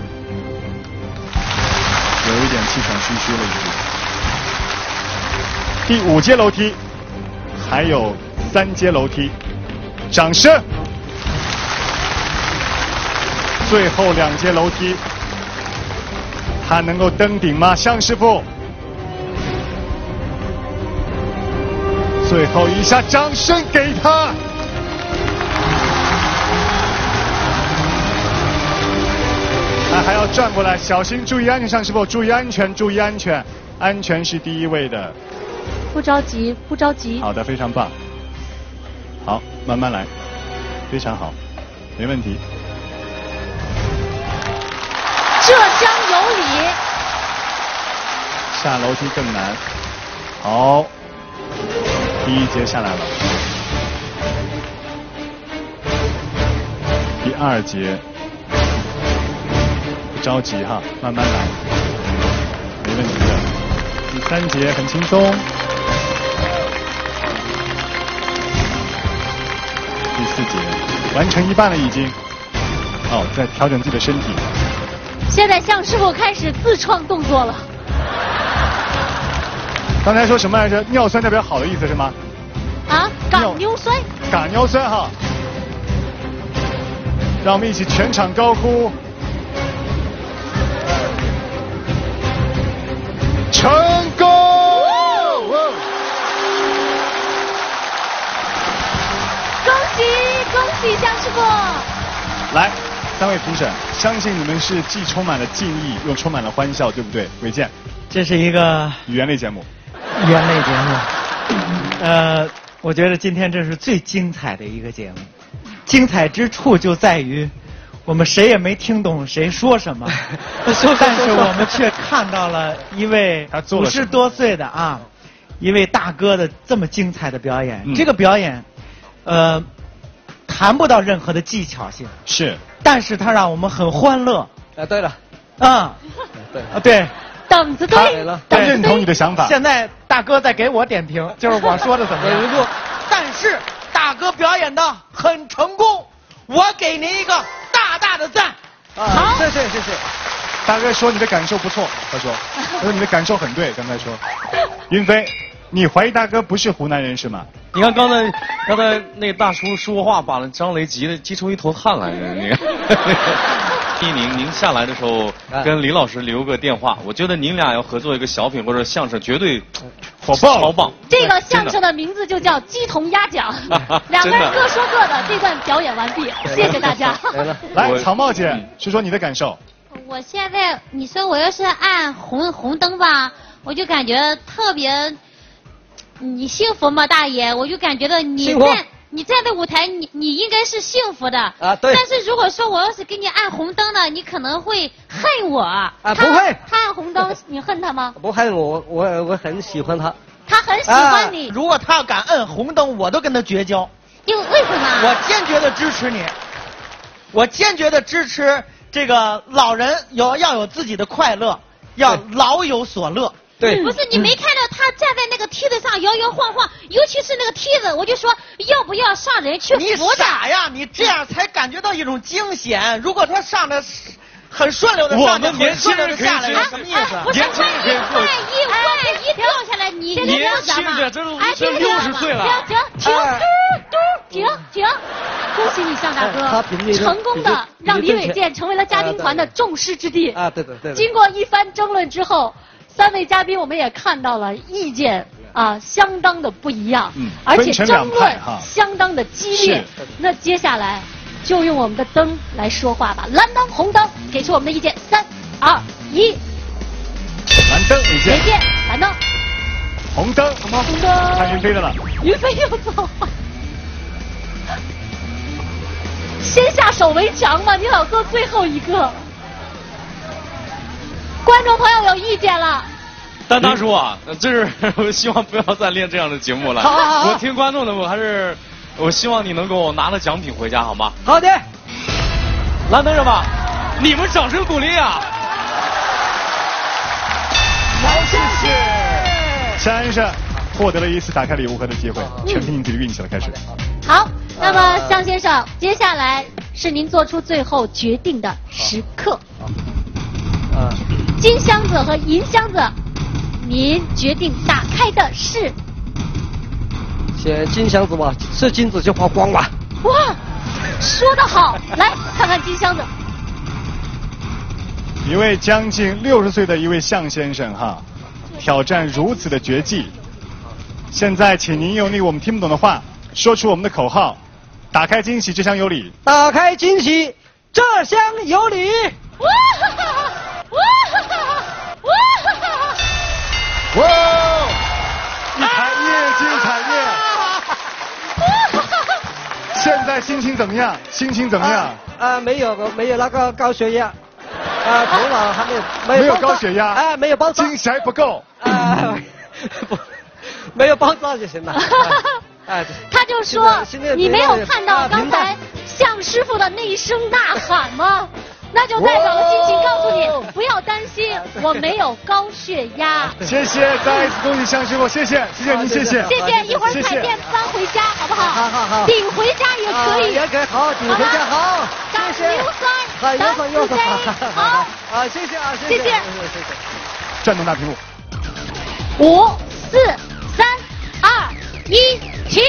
一点气喘吁吁了已经。第五阶楼梯，还有三阶楼梯，掌声！最后两阶楼梯，他能够登顶吗？向师傅，最后一下，掌声给他！他还要转过来，小心，注意安全，向师傅，注意安全，注意安全，安全是第一位的。 不着急，不着急。 好的，非常棒。好，慢慢来，非常好，没问题。 浙江有理。 下楼梯更难。好，第一节下来了。第二节。不着急哈，慢慢来，没问题的。第三节很轻松，第四节完成一半了已经。哦，在调整自己的身体。 现在向师傅开始自创动作了。 刚才说什么来着？尿酸代表好的意思是吗？ 啊，杠尿酸。 杠尿酸哈，让我们一起全场高呼。成功！ 恭喜恭喜向师傅！ 来，三位评审，相信你们是既充满了敬意，又充满了欢笑，对不对？伟健， 这是一个语言类节目。 语言类节目，呃，我觉得今天这是最精彩的一个节目，精彩之处就在于。我们谁也没听懂谁说什么，但是我们却看到了一位五十多岁的啊，一位大哥的这么精彩的表演。嗯、这个表演，呃，谈不到任何的技巧性， 是， 但是他让我们很欢乐。 啊，对了， 啊， 对啊对， 等着对了，他认同你的想法。 现在大哥在给我点评，就是我说的怎么样？但是大哥表演的很成功，我给您一个。大大的赞！ 好，谢谢谢谢。大哥说你的感受不错，他说，他说你的感受很对。刚才说，云飞，你怀疑大哥不是湖南人是吗？ 你看刚才刚才那个大叔说话，把张雷急得急出一头汗来了。你看，一宁您下来的时候跟李老师留个电话，我觉得您俩要合作一个小品或者相声，绝对火爆， 超棒。 这个相声的名字就叫鸡同鸭讲，两个人各说各的。这段表演完毕，谢谢大家。 来，曹茂姐，说说你的感受。 我现在你说我要是按红红灯吧，我就感觉特别，你幸福吗，大爷？我就感觉到你在你站在舞台，你你应该是幸福的啊。对。 但是如果说我要是给你按红灯呢，你可能会恨我啊。 不会。 他按红灯，你恨他吗？ 不恨我，我我很喜欢他。 他很喜欢你。 啊、如果他要敢摁红灯，我都跟他绝交。 因为为什么？ 我坚决的支持你，我坚决的支持这个老人有要有自己的快乐，要老有所乐。 对， 不是你没看到他站在那个梯子上摇摇晃晃，尤其是那个梯子，我就说要不要上人去扶你傻呀！你这样才感觉到一种惊险。如果他上的很顺溜的上去，很顺溜的下来，什么意思？ 不是，万一万一万一掉下来，你年轻的这都这六十岁了。 停停停停停！恭喜你，向大哥，成功的让李伟健成为了嘉宾团的众矢之的。 啊，对对对。 经过一番争论之后。三位嘉宾，我们也看到了意见啊，相当的不一样， 嗯， 而且争论相当的激烈。那接下来就用我们的灯来说话吧，蓝灯、红灯，给出我们的意见。三、二、一。 蓝灯，李健。 李健，蓝灯。 红灯， 好吗？红灯。 看云飞的了。 云飞又走了。先下手为强嘛，你老做最后一个。观众朋友有意见了， 但大叔啊，这是我希望不要再练这样的节目了。 好好好， 我听观众的，我还是我希望你能够拿了奖品回家，好吗？ 好的。 蓝灯什么？你们掌声鼓励啊！ 好，谢谢。夏先生获得了一次打开礼物盒的机会，全凭你自己的运气了。开始。 好，那么向先生，接下来是您做出最后决定的时刻。 啊。 金箱子和银箱子，您决定打开的是？ 选金箱子吧，是金子就花光吧。 哇，说得好！来看看金箱子。 一位将近六十岁的一位向先生哈，挑战如此的绝技。现在，请您用那个我们听不懂的话，说出我们的口号：打开惊喜，这箱有礼。 打开惊喜，这箱有礼。 哇哈哈！哇哈哈！哇哈哈！ 哇！一台液晶彩电。现在心情怎么样？心情怎么样？ 啊，啊没有没有那个高血压，啊，头脑还没有没有没有高血压， 啊，没有爆炸， 惊喜还不够， 啊，不，没有爆炸就行了。 哎，他就说你没有看到刚才向师傅的那一声呐喊吗？那就代表了心情告诉你不要担心，我没有高血压。 谢谢，再一次恭喜向师傅，谢谢，谢谢您，谢谢， 谢谢。一会儿彩电搬回家好不好？ 好好好， 顶回家也可以， 也可以，好，顶回家好，谢谢。 硫酸， 硫酸柚子， 好， 啊，谢谢啊， 谢谢，谢谢。 转动大屏幕， 五、四、三、二、一，停。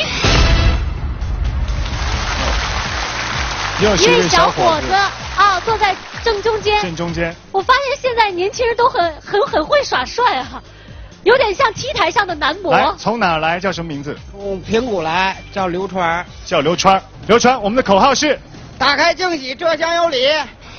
一位小伙子啊，坐在正中间。 正中间。 我发现现在年轻人都很很很会耍帅啊，有点像 T 台上的男模。 来，从哪来？叫什么名字？ 从平谷来，叫刘川。 叫刘川。刘川，我们的口号是： 打开惊喜，这箱有礼。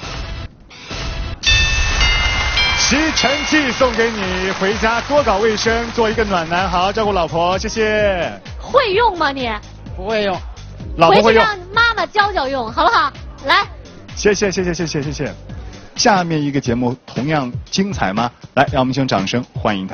吸尘器送给你，回家多搞卫生，做一个暖男，好好照顾老婆，谢谢。 会用吗你？ 不会用。 老婆会用， 回去让妈妈教教用，好不好？来， 谢谢谢谢谢谢谢谢。下面一个节目同样精彩吗？来，让我们用掌声欢迎他。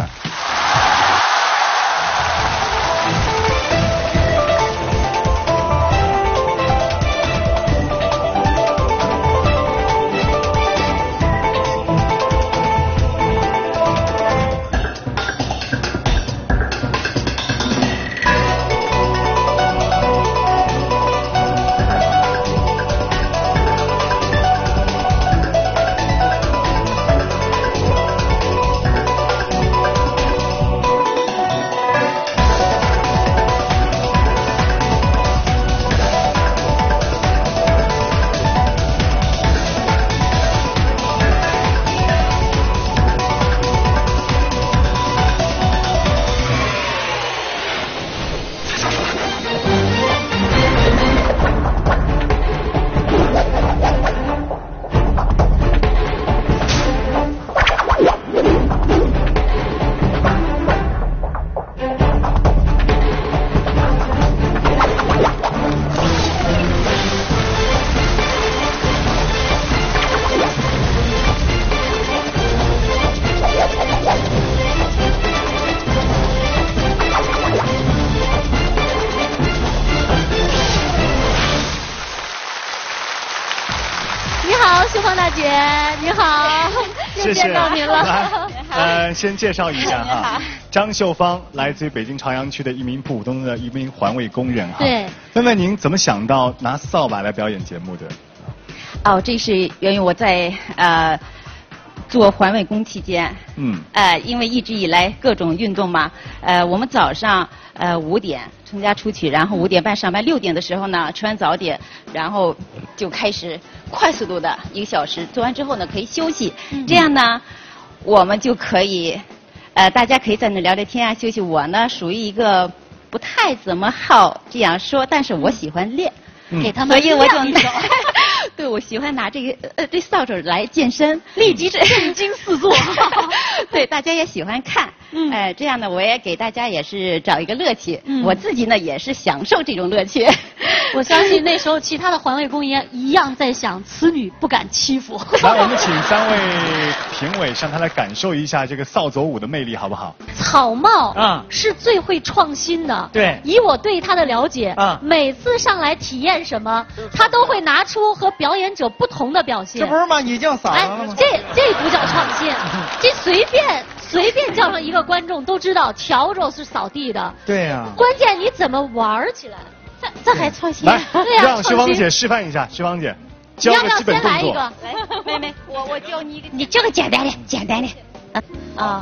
大姐，你好， 谢谢见到您了。 来，呃，先介绍一下哈，张秀芳来自于北京朝阳区的一名普通的一名环卫工人哈。 对。 问问您怎么想到拿扫把来表演节目的？ 哦，这是源于我在呃做环卫工期间， 嗯， 呃，因为一直以来各种运动嘛，呃，我们早上呃五点从家出去，然后五点半上班，六点的时候呢吃完早点，然后就开始快速度的一个小时，做完之后呢可以休息， 嗯、 这样呢我们就可以，呃，大家可以在那聊聊天啊，休息。我呢属于一个不太怎么好这样说，但是我喜欢练。 嗯、给他们所以我就亮一手对，我喜欢拿这个呃这扫帚来健身， 立即震惊四座。 对，大家也喜欢看，嗯，呃，这样呢，我也给大家也是找一个乐趣，嗯、我自己呢也是享受这种乐趣。 我相信那时候其他的环卫工也一样在想，此女不敢欺负。 来，我们请三位评委上台来感受一下这个扫帚舞的魅力，好不好？ 草帽啊是最会创新的， 对， 以我对他的了解啊， 每次上来体验什么，他都会拿出和表演者不同的表现。 这不是吗？已经扫了吗？ 哎，这这不叫创新，这随便随便叫上一个观众都知道笤帚是扫地的。 对呀、啊。 关键你怎么玩起来，这这还创新？ 来， 对呀、啊， 让徐芳姐示范一下，徐芳姐。 你要不要先来一个？ 来，妹妹，我我教你一个， 你这个简单的，简单的。 啊。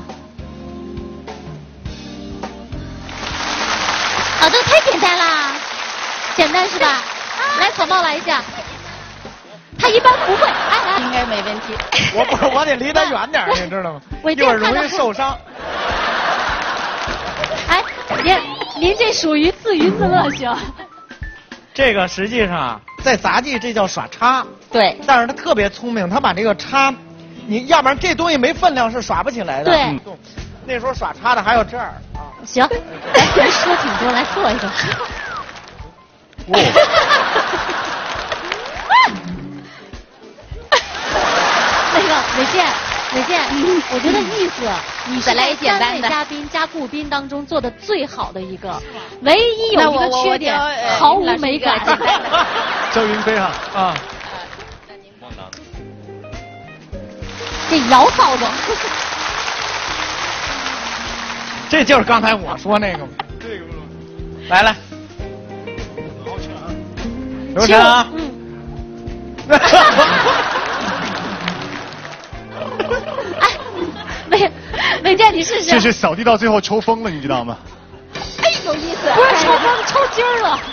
哦，这个太简单啦， 简单是吧？来，草帽来一下。他一般不会，哎来， 应该没问题。 我不是，我得离他远点，你知道吗？一会儿容易受伤。 哎，您您这属于自娱自乐型。 这个实际上在杂技这叫耍叉， 对。 但是他特别聪明，他把这个叉，你要不然这东西没分量是耍不起来的。 对。 嗯、那时候耍叉的还有这儿啊。 行，来，人说挺多，来做一个。 哇。 那个伟健，伟健，嗯，我觉得意思，你是来简单的嘉宾加顾宾当中做的最好的一个，唯一有一个缺点，毫无美感。 周云飞哈啊， 这摇扫帚， 这就是刚才我说那个吗？这个来来， 好强， 刘晨啊， 嗯。哎，伟伟健，你试试。 这是扫地到最后抽风了，你知道吗？ 哎，有意思。 不是抽风，抽筋儿了。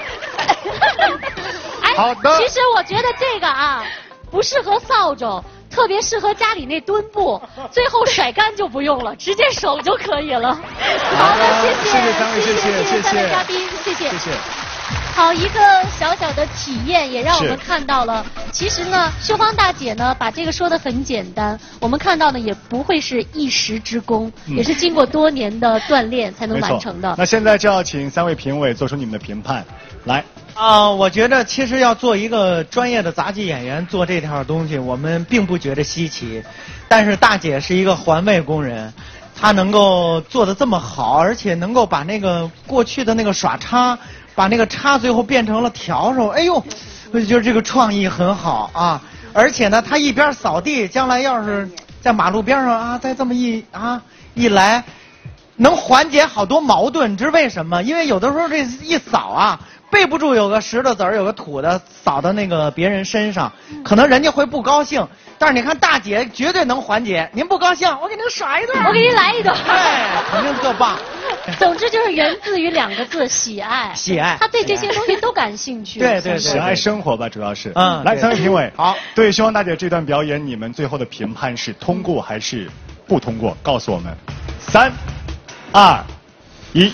哎， 好的。 其实我觉得这个啊，不适合扫帚，特别适合家里那墩布，最后甩干就不用了，直接手就可以了。好的，谢谢， 谢谢三位，谢谢，谢谢三位嘉宾，谢谢， 谢谢。 好，一个小小的体验也让我们看到了，其实呢，秀芳大姐呢把这个说得很简单，我们看到呢也不会是一时之功，嗯、也是经过多年的锻炼才能完成的。 那现在就要请三位评委做出你们的评判，来。 啊、呃，我觉得其实要做一个专业的杂技演员做这条东西，我们并不觉得稀奇，但是大姐是一个环卫工人。她能够做得这么好，而且能够把那个过去的那个耍叉，把那个叉最后变成了笤帚，哎呦，我就觉得这个创意很好啊！而且呢，她一边扫地，将来要是在马路边上啊，再这么一啊一来，能缓解好多矛盾。你知为什么？因为有的时候这一扫啊，背不住有个石头子儿，有个土的扫到那个别人身上，可能人家会不高兴。但是你看大姐绝对能缓解，您不高兴，我给您耍一段， 我给您来一段， 哎，肯定特棒。 总之就是源自于两个字：喜爱。 喜爱， 他对这些东西都感兴趣。 对对对， 喜爱生活吧，主要是。 嗯， 来，三位评委， 好， 对秀芳大姐这段表演，你们最后的评判是通过还是不通过？告诉我们。三、二、一。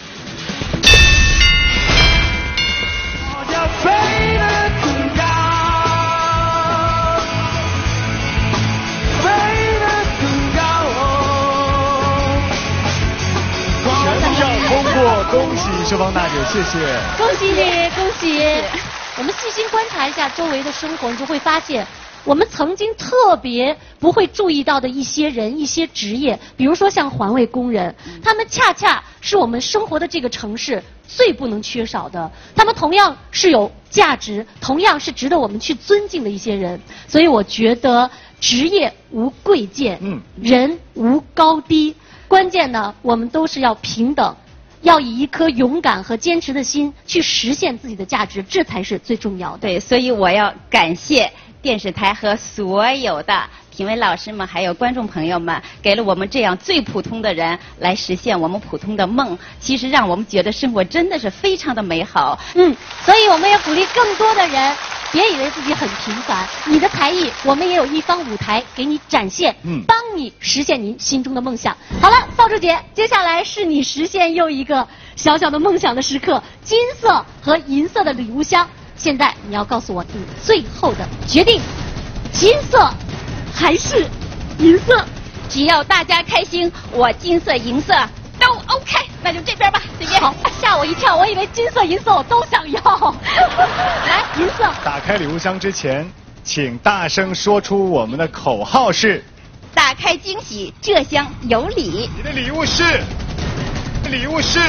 恭喜秀芳大姐，谢谢！ 恭喜你，恭喜！我们细心观察一下周围的生活，你就会发现， 我们曾经特别不会注意到的一些人、一些职业，比如说像环卫工人，他们恰恰是我们生活的这个城市最不能缺少的。他们同样是有价值，同样是值得我们去尊敬的一些人。所以我觉得职业无贵贱，嗯，人无高低，关键呢，我们都是要平等。要以一颗勇敢和坚持的心去实现自己的价值，这才是最重要的。 对，所以我要感谢电视台和所有的评委老师们，还有观众朋友们，给了我们这样最普通的人来实现我们普通的梦。其实让我们觉得生活真的是非常的美好。 嗯，所以我们也鼓励更多的人。别以为自己很平凡，你的才艺，我们也有一方舞台给你展现，嗯，帮你实现您心中的梦想。好了，扫帚姐，接下来是你实现又一个小小的梦想的时刻——金色和银色的礼物箱。现在你要告诉我你最后的决定：金色还是银色？ 只要大家开心，我金色、银色都 OK。那就这边吧，这边。 好，吓我一跳，我以为金色、银色我都想要。来，银色。 打开礼物箱之前，请大声说出我们的口号是： 打开惊喜，这箱有礼。 你的礼物是，礼物是，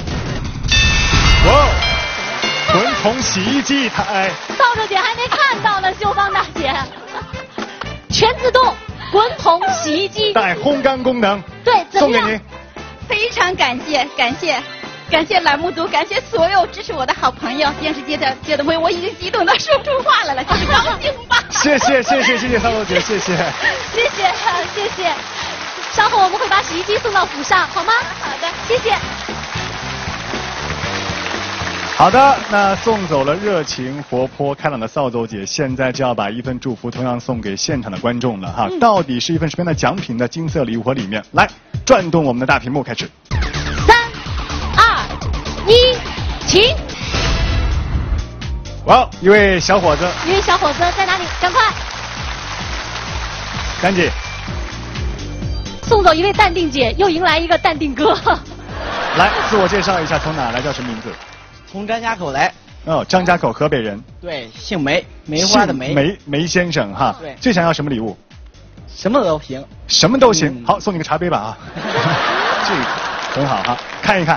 哇，滚筒洗衣机一台。 扫帚姐还没看到呢，秀芳大姐。全自动滚筒洗衣机， 带烘干功能。 对， 送给您。 非常感谢，感谢，感谢栏目组，感谢所有支持我的好朋友。电视界的界的为我已经激动的说不出话来了，就是高兴吧。 谢谢谢谢谢谢扫帚姐，谢谢。 谢谢谢谢，稍后我们会把洗衣机送到府上，好吗？ 好的， 谢谢。 好的，那送走了热情活泼开朗的扫帚姐，现在就要把一份祝福同样送给现场的观众了哈。嗯、到底是一份什么样的奖品的金色礼物盒里面？来，转动我们的大屏幕，开始。 三、二、一，起！ 哇，一位小伙子。 一位小伙子在哪里？赶快！ 赶紧。 送走一位淡定姐，又迎来一个淡定哥。 来，自我介绍一下，从哪来，叫什么名字？ 从张家口来。 哦，张家口，河北人。 对，姓梅，梅花的梅。 梅梅先生哈。 对。 最想要什么礼物？ 什么都行。 什么都行。嗯、好，送你个茶杯吧啊。这个很好哈，看一看。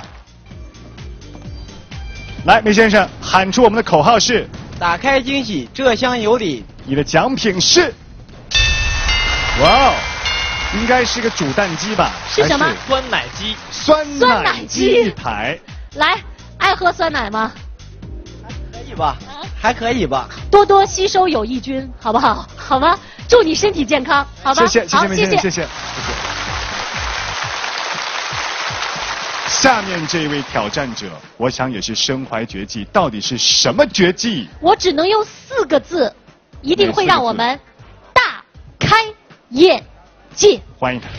来，梅先生，喊出我们的口号是： 打开惊喜，这箱有礼。 你的奖品是？哇哦，应该是个煮蛋机吧？ 是什么？ 酸奶机。 酸奶机一台。 来。爱喝酸奶吗？ 还可以吧，还可以吧。 多多吸收有益菌，好不好？好吗？祝你身体健康，好吧？ 谢谢，谢谢，谢谢，谢谢。下面这位挑战者，我想也是身怀绝技，到底是什么绝技？ 我只能用四个字，一定会让我们大开眼界。 欢迎他。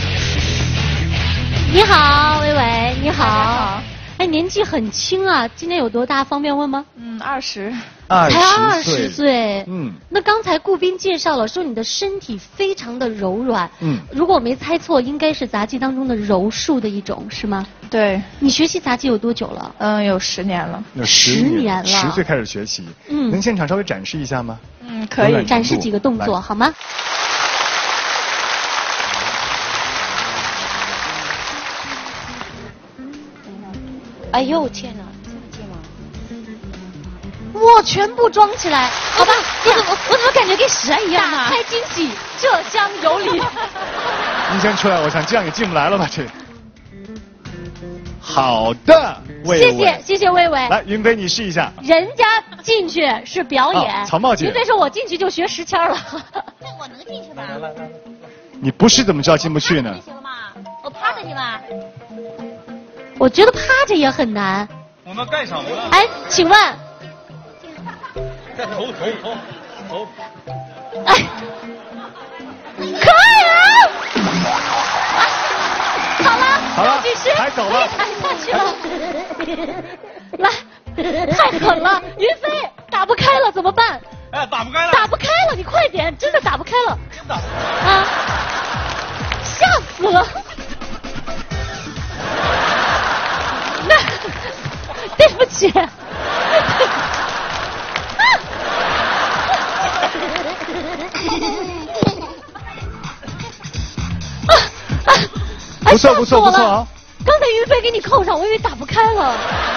你好，薇薇，你好。大家好。哎，年纪很轻啊，今年有多大？方便问吗？ 嗯，二十。 才二十岁。 嗯。 那刚才顾斌介绍了，说你的身体非常的柔软。 嗯。 如果我没猜错，应该是杂技当中的柔术的一种，是吗？ 对。 你学习杂技有多久了？ 嗯，有十年了。 有十年。十年了。 十岁开始学习。嗯。能现场稍微展示一下吗？ 嗯，可以。 展示几个动作好吗？哎呦天哪，这么近吗？哇，全部装起来，好吧？我怎么我怎么感觉跟蛇一样啊？打开惊喜，这箱有礼。 你先出来，我想这样也进不来了吧？这。好的，魏谢谢谢谢魏魏。 来，云飞你试一下。 人家进去是表演。 草帽姐。 云飞说我进去就学十签了。 那我能进去吗？ 你不是怎么知道进不去呢？ 行了吗？我趴着行吗？ 我觉得趴着也很难。 我们干什么了？ 哎，请问？ 在头头头头。 哎，可以啊！好了， 好了， 律师， 抬走了， 抬下去了。来，太狠了，云飞打不开了怎么办？ 哎，打不开了， 打不开了，你快点，真的打不开了。啊！吓死了。那对不起。 不错不错不错啊！ 刚才云飞给你扣上，我以为打不开了。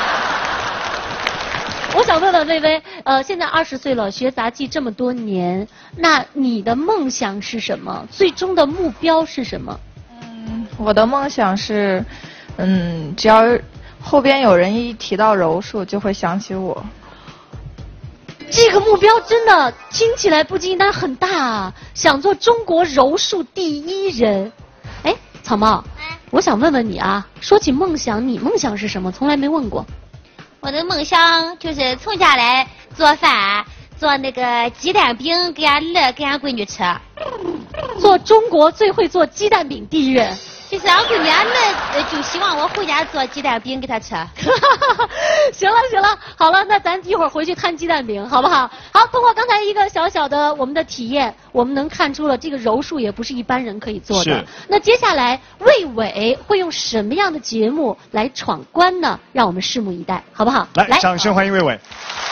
我想问问薇薇，呃，现在二十岁了，学杂技这么多年，那你的梦想是什么？最终的目标是什么？ 嗯，我的梦想是，嗯，只要后边有人一提到柔术，就会想起我。 这个目标真的听起来不经意，但很大啊！想做中国柔术第一人。哎，草帽，我想问问你啊，说起梦想，你梦想是什么？从来没问过。 我的梦想就是从家来做饭，做那个鸡蛋饼给俺儿给俺闺女吃。 做中国最会做鸡蛋饼第一人。 就是俺闺女俺儿就希望我回家做鸡蛋饼给她吃。 行了行了，好了，那咱一会儿回去摊鸡蛋饼，好不好？好，通过刚才一个小小的我们的体验，我们能看出了这个柔术也不是一般人可以做的。 是。 那接下来魏伟会用什么样的节目来闯关呢？让我们拭目以待，好不好？ 来，来掌声欢迎魏伟。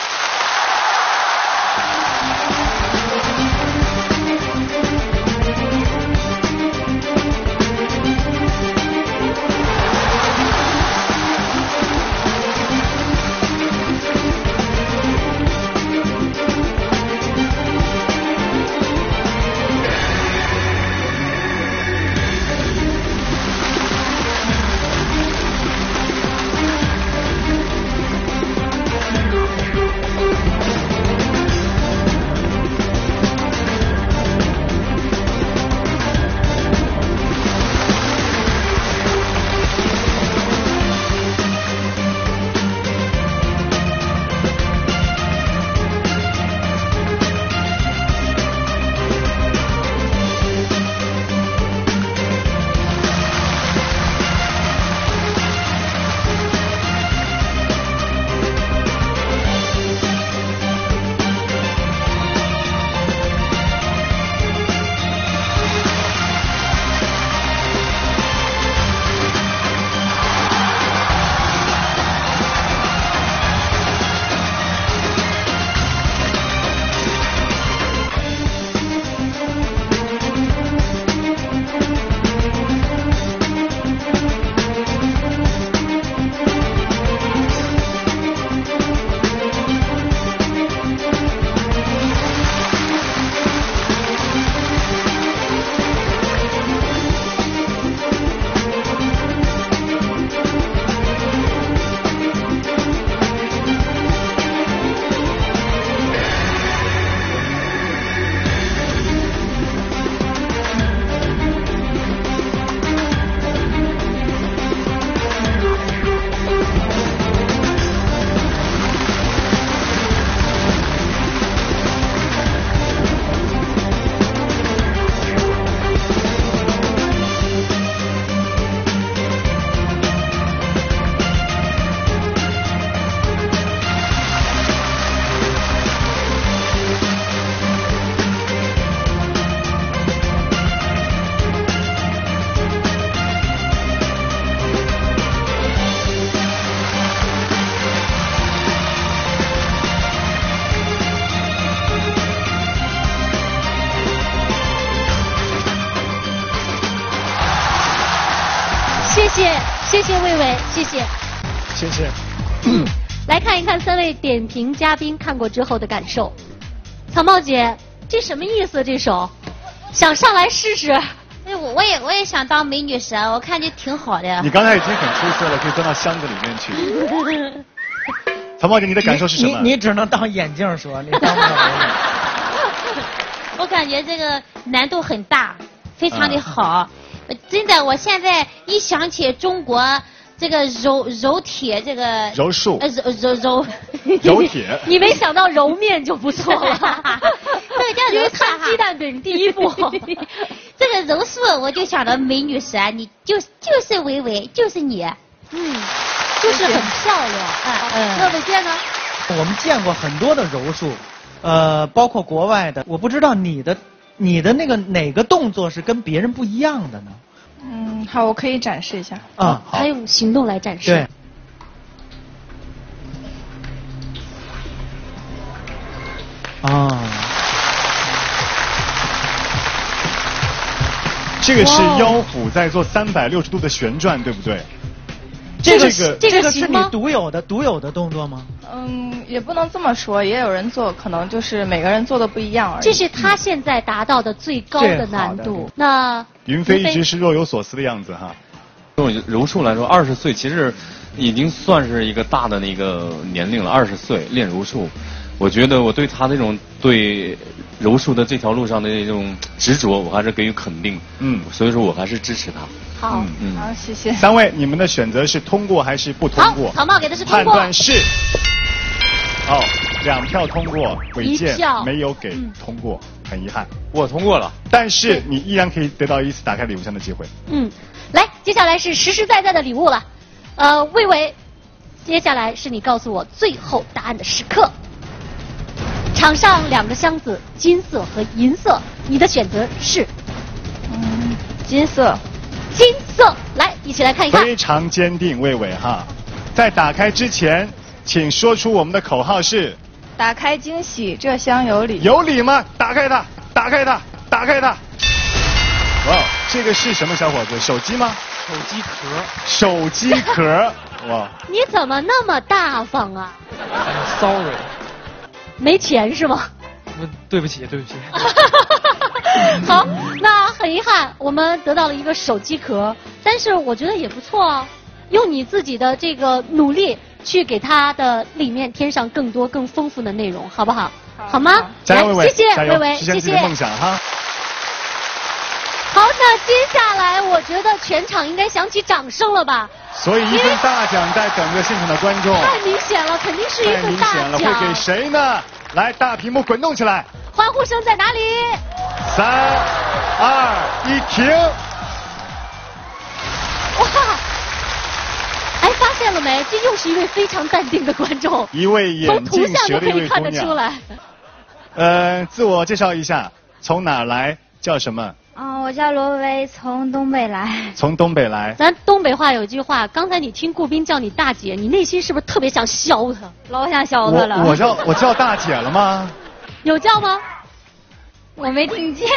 谢谢谢谢魏伟，谢谢谢谢。 嗯，来看一看三位点评嘉宾看过之后的感受。草帽姐，这什么意思？这首想上来试试？ 哎，我我也我也想当美女神，我看就挺好的。 你刚才已经很出色了，可以钻到箱子里面去。草帽姐，你的感受是什么？ 你你只能当眼镜蛇，你当不了美女。 我感觉这个难度很大，非常的好。嗯、真的，我现在一想起中国这个柔柔铁这个柔术， 呃柔柔柔柔铁， 你没想到揉面就不错了。 这个叫因为摊鸡蛋饼第一步。 这个柔术，我就想到美女神，你就就是薇薇，就是你， 嗯，就是很漂亮。 啊， 嗯，那伟健呢？ 我们见过很多的柔术，呃，包括国外的，我不知道你的你的那个哪个动作是跟别人不一样的呢？ 嗯，好，我可以展示一下。 啊，好， 他用行动来展示。 对。啊。 这个是腰腹在做三百六十度的旋转，对不对？ 这个这个这个是你独有的独有的动作吗？ 嗯，也不能这么说，也有人做，可能就是每个人做的不一样而已。 这是他现在达到的最高的难度。那云飞一直是若有所思的样子哈。 用柔术来说，二十岁其实已经算是一个大的那个年龄了。二十岁练柔术，我觉得我对他那种对柔术的这条路上的那种执着，我还是给予肯定。嗯，所以说我还是支持他。 好， 嗯， 好，谢谢。 三位，你们的选择是通过还是不通过？ 好，草帽给的是通判过。 断是，哦，两票通过，韦健一票没有给通过，很遗憾。 我通过了， 但是你依然可以得到一次打开礼物箱的机会。 嗯，来，接下来是实实在在的礼物了。呃，魏伟，接下来是你告诉我最后答案的时刻。场上两个箱子，金色和银色，你的选择是？ 嗯，金色。 金色，来，一起来看一看。 非常坚定，魏伟哈。在打开之前，请说出我们的口号是： 打开惊喜，这箱有礼。 有礼吗？打开它，打开它，打开它。哇，这个是什么小伙子？手机吗？ 手机壳。 手机壳。哇。 你怎么那么大方啊 ？Sorry。 没钱是吗？ 对不起，对不起。 好，那很遗憾，我们得到了一个手机壳，但是我觉得也不错哦。用你自己的这个努力去给它的里面添上更多、更丰富的内容，好不好？好, 好吗？ 加油，魏伟！ 谢谢魏伟， 实现自己的梦想哈。 好，那接下来我觉得全场应该响起掌声了吧？ 所以一份大奖在等着现场的观众。 太明显了，肯定是一份大奖。 太明显了，会给谁呢？来，大屏幕滚动起来！ 欢呼声在哪里？ 三、二、一，停！ 哇！哎，发现了没？这又是一位非常淡定的观众。 一位眼镜蛇的一位姑娘。从图像就可以看得出来。呃，自我介绍一下，从哪来？叫什么？ 嗯，我叫罗薇，从东北来。 从东北来。 咱东北话有句话，刚才你听顾斌叫你大姐，你内心是不是特别想削他？ 老想削他了。 我我叫我叫大姐了吗？ 有叫吗？ 我没听见。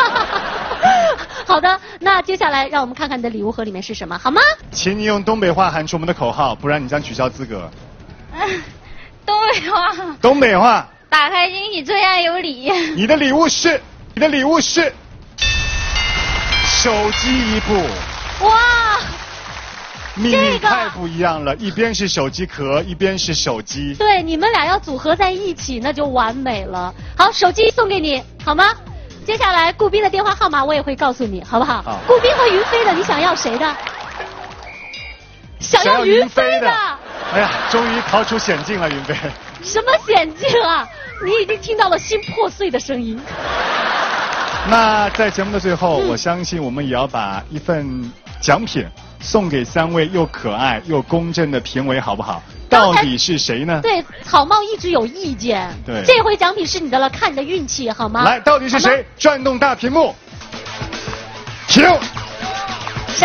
好的，那接下来让我们看看你的礼物盒里面是什么，好吗？ 请你用东北话喊出我们的口号，不然你将取消资格。 东北话。 东北话。 打开惊喜，这样有礼。 你的礼物是，你的礼物是。手机一部， 哇， 秘密太不一样了，一边是手机壳，一边是手机。 对，你们俩要组合在一起，那就完美了。好，手机送给你，好吗？接下来顾斌的电话号码我也会告诉你，好不好？ 好。 顾斌和云飞的，你想要谁的？想要云飞的。 哎呀，终于逃出险境了，云飞。 什么险境啊？你已经听到了心破碎的声音。 那在节目的最后，嗯、我相信我们也要把一份奖品送给三位又可爱又公正的评委，好不好？到底是谁呢？ 对，草帽一直有意见。 对， 这回奖品是你的了，看你的运气，好吗？ 来，到底是谁？转动大屏幕，停。 谁？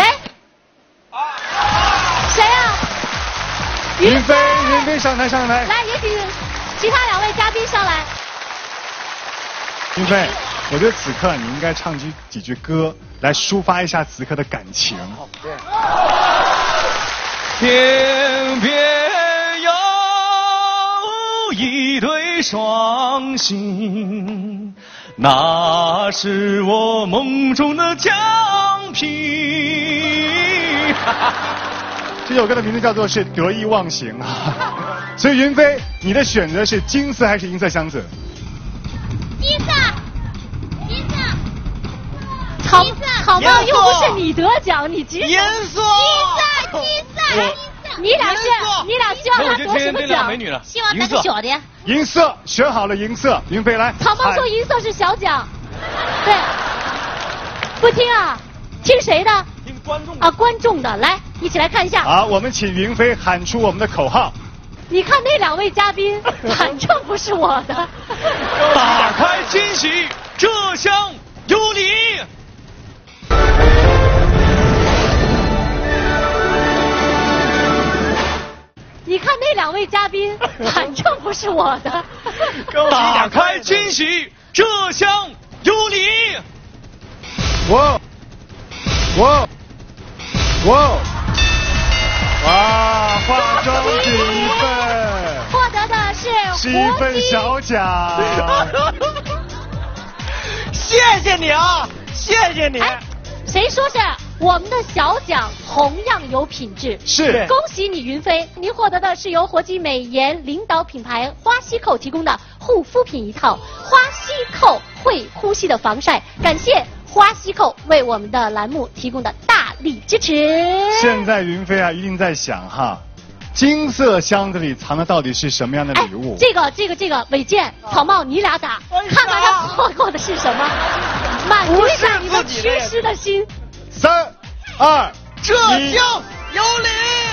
谁啊？ 云飞，云飞上台，上台。 来，也请其他两位嘉宾上来。 云飞。我觉得此刻你应该唱几几句歌来抒发一下此刻的感情。 天边有一对双星，那是我梦中的奖品。 这首歌的名字叫做是得意忘形啊。所以云飞，你的选择是金色还是银色箱子？ 金色。 草草帽又不是你得奖，你急什么？ 银色， 金色，金色，金色。 你俩是，你俩希望他得什么奖？ 希望得个小的。 银色，选好了银色，云飞来。 草帽说银色是小奖，对。不听啊？听谁的？ 听观众啊，观众的，来，一起来看一下。 好，我们请云飞喊出我们的口号。 你看那两位嘉宾，反正不是我的。 打开惊喜，这箱有礼。 你看那两位嘉宾，反正不是我的。 打开惊喜，这箱有礼。 哇， 哇哇哇！化妆品一份， 获得的是是一份小奖。 谢谢你啊，谢谢你。 哎，谁说是我们的小奖同样有品质？ 是， 恭喜你云飞，您获得的是由活肌美颜领导品牌花西蔻提供的护肤品一套，花西蔻会呼吸的防晒。感谢花西蔻为我们的栏目提供的大力支持。 现在云飞啊，一定在想哈，金色箱子里藏的到底是什么样的礼物？ 哎、这个这个这个，伟健、草帽，你俩打，看看他错过的是什么，满足一下你们缺失的心。 三二， 这厢有礼。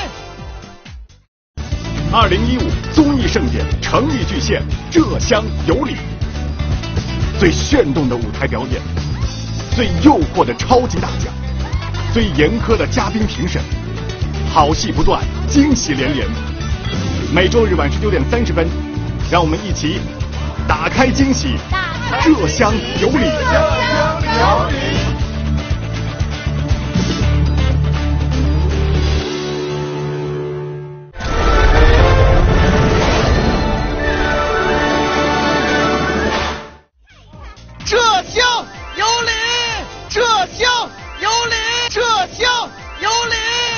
二零一五综艺盛典诚意巨献，这厢有礼。最炫动的舞台表演，最诱惑的超级大奖，最严苛的嘉宾评审，好戏不断，惊喜连连。每周日晚十九点三十分，让我们一起打开惊喜，这厢有礼。这厢有礼。 这厢有礼，这厢有礼，这厢有礼。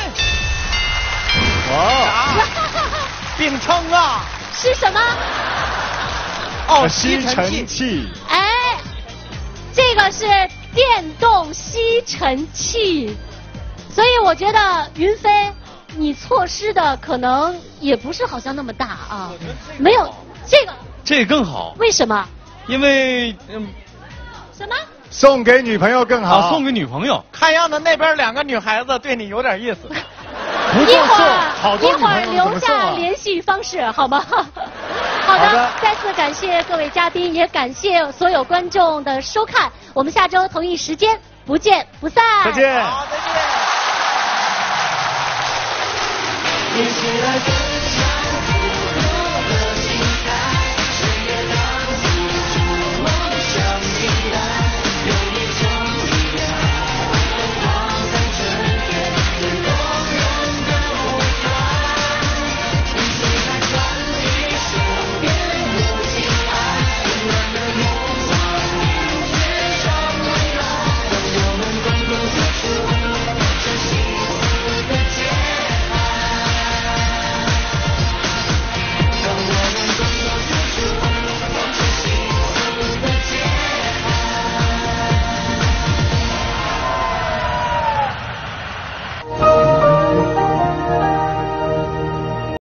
哇！ 并称啊， 是什么？ 哦， 吸尘器。 哎，这个是电动吸尘器，所以我觉得云飞，你错失的可能也不是好像那么大啊，没有这个， 这更好。 为什么？ 因为嗯。 什么？ 送给女朋友更好。 啊、送给女朋友。 看样子那边两个女孩子对你有点意思。 不错，好多一会儿留下联系方式，好吗？好的，好的再次感谢各位嘉宾，也感谢所有观众的收看。我们下周同一时间不见不散。 再见。 好，再见。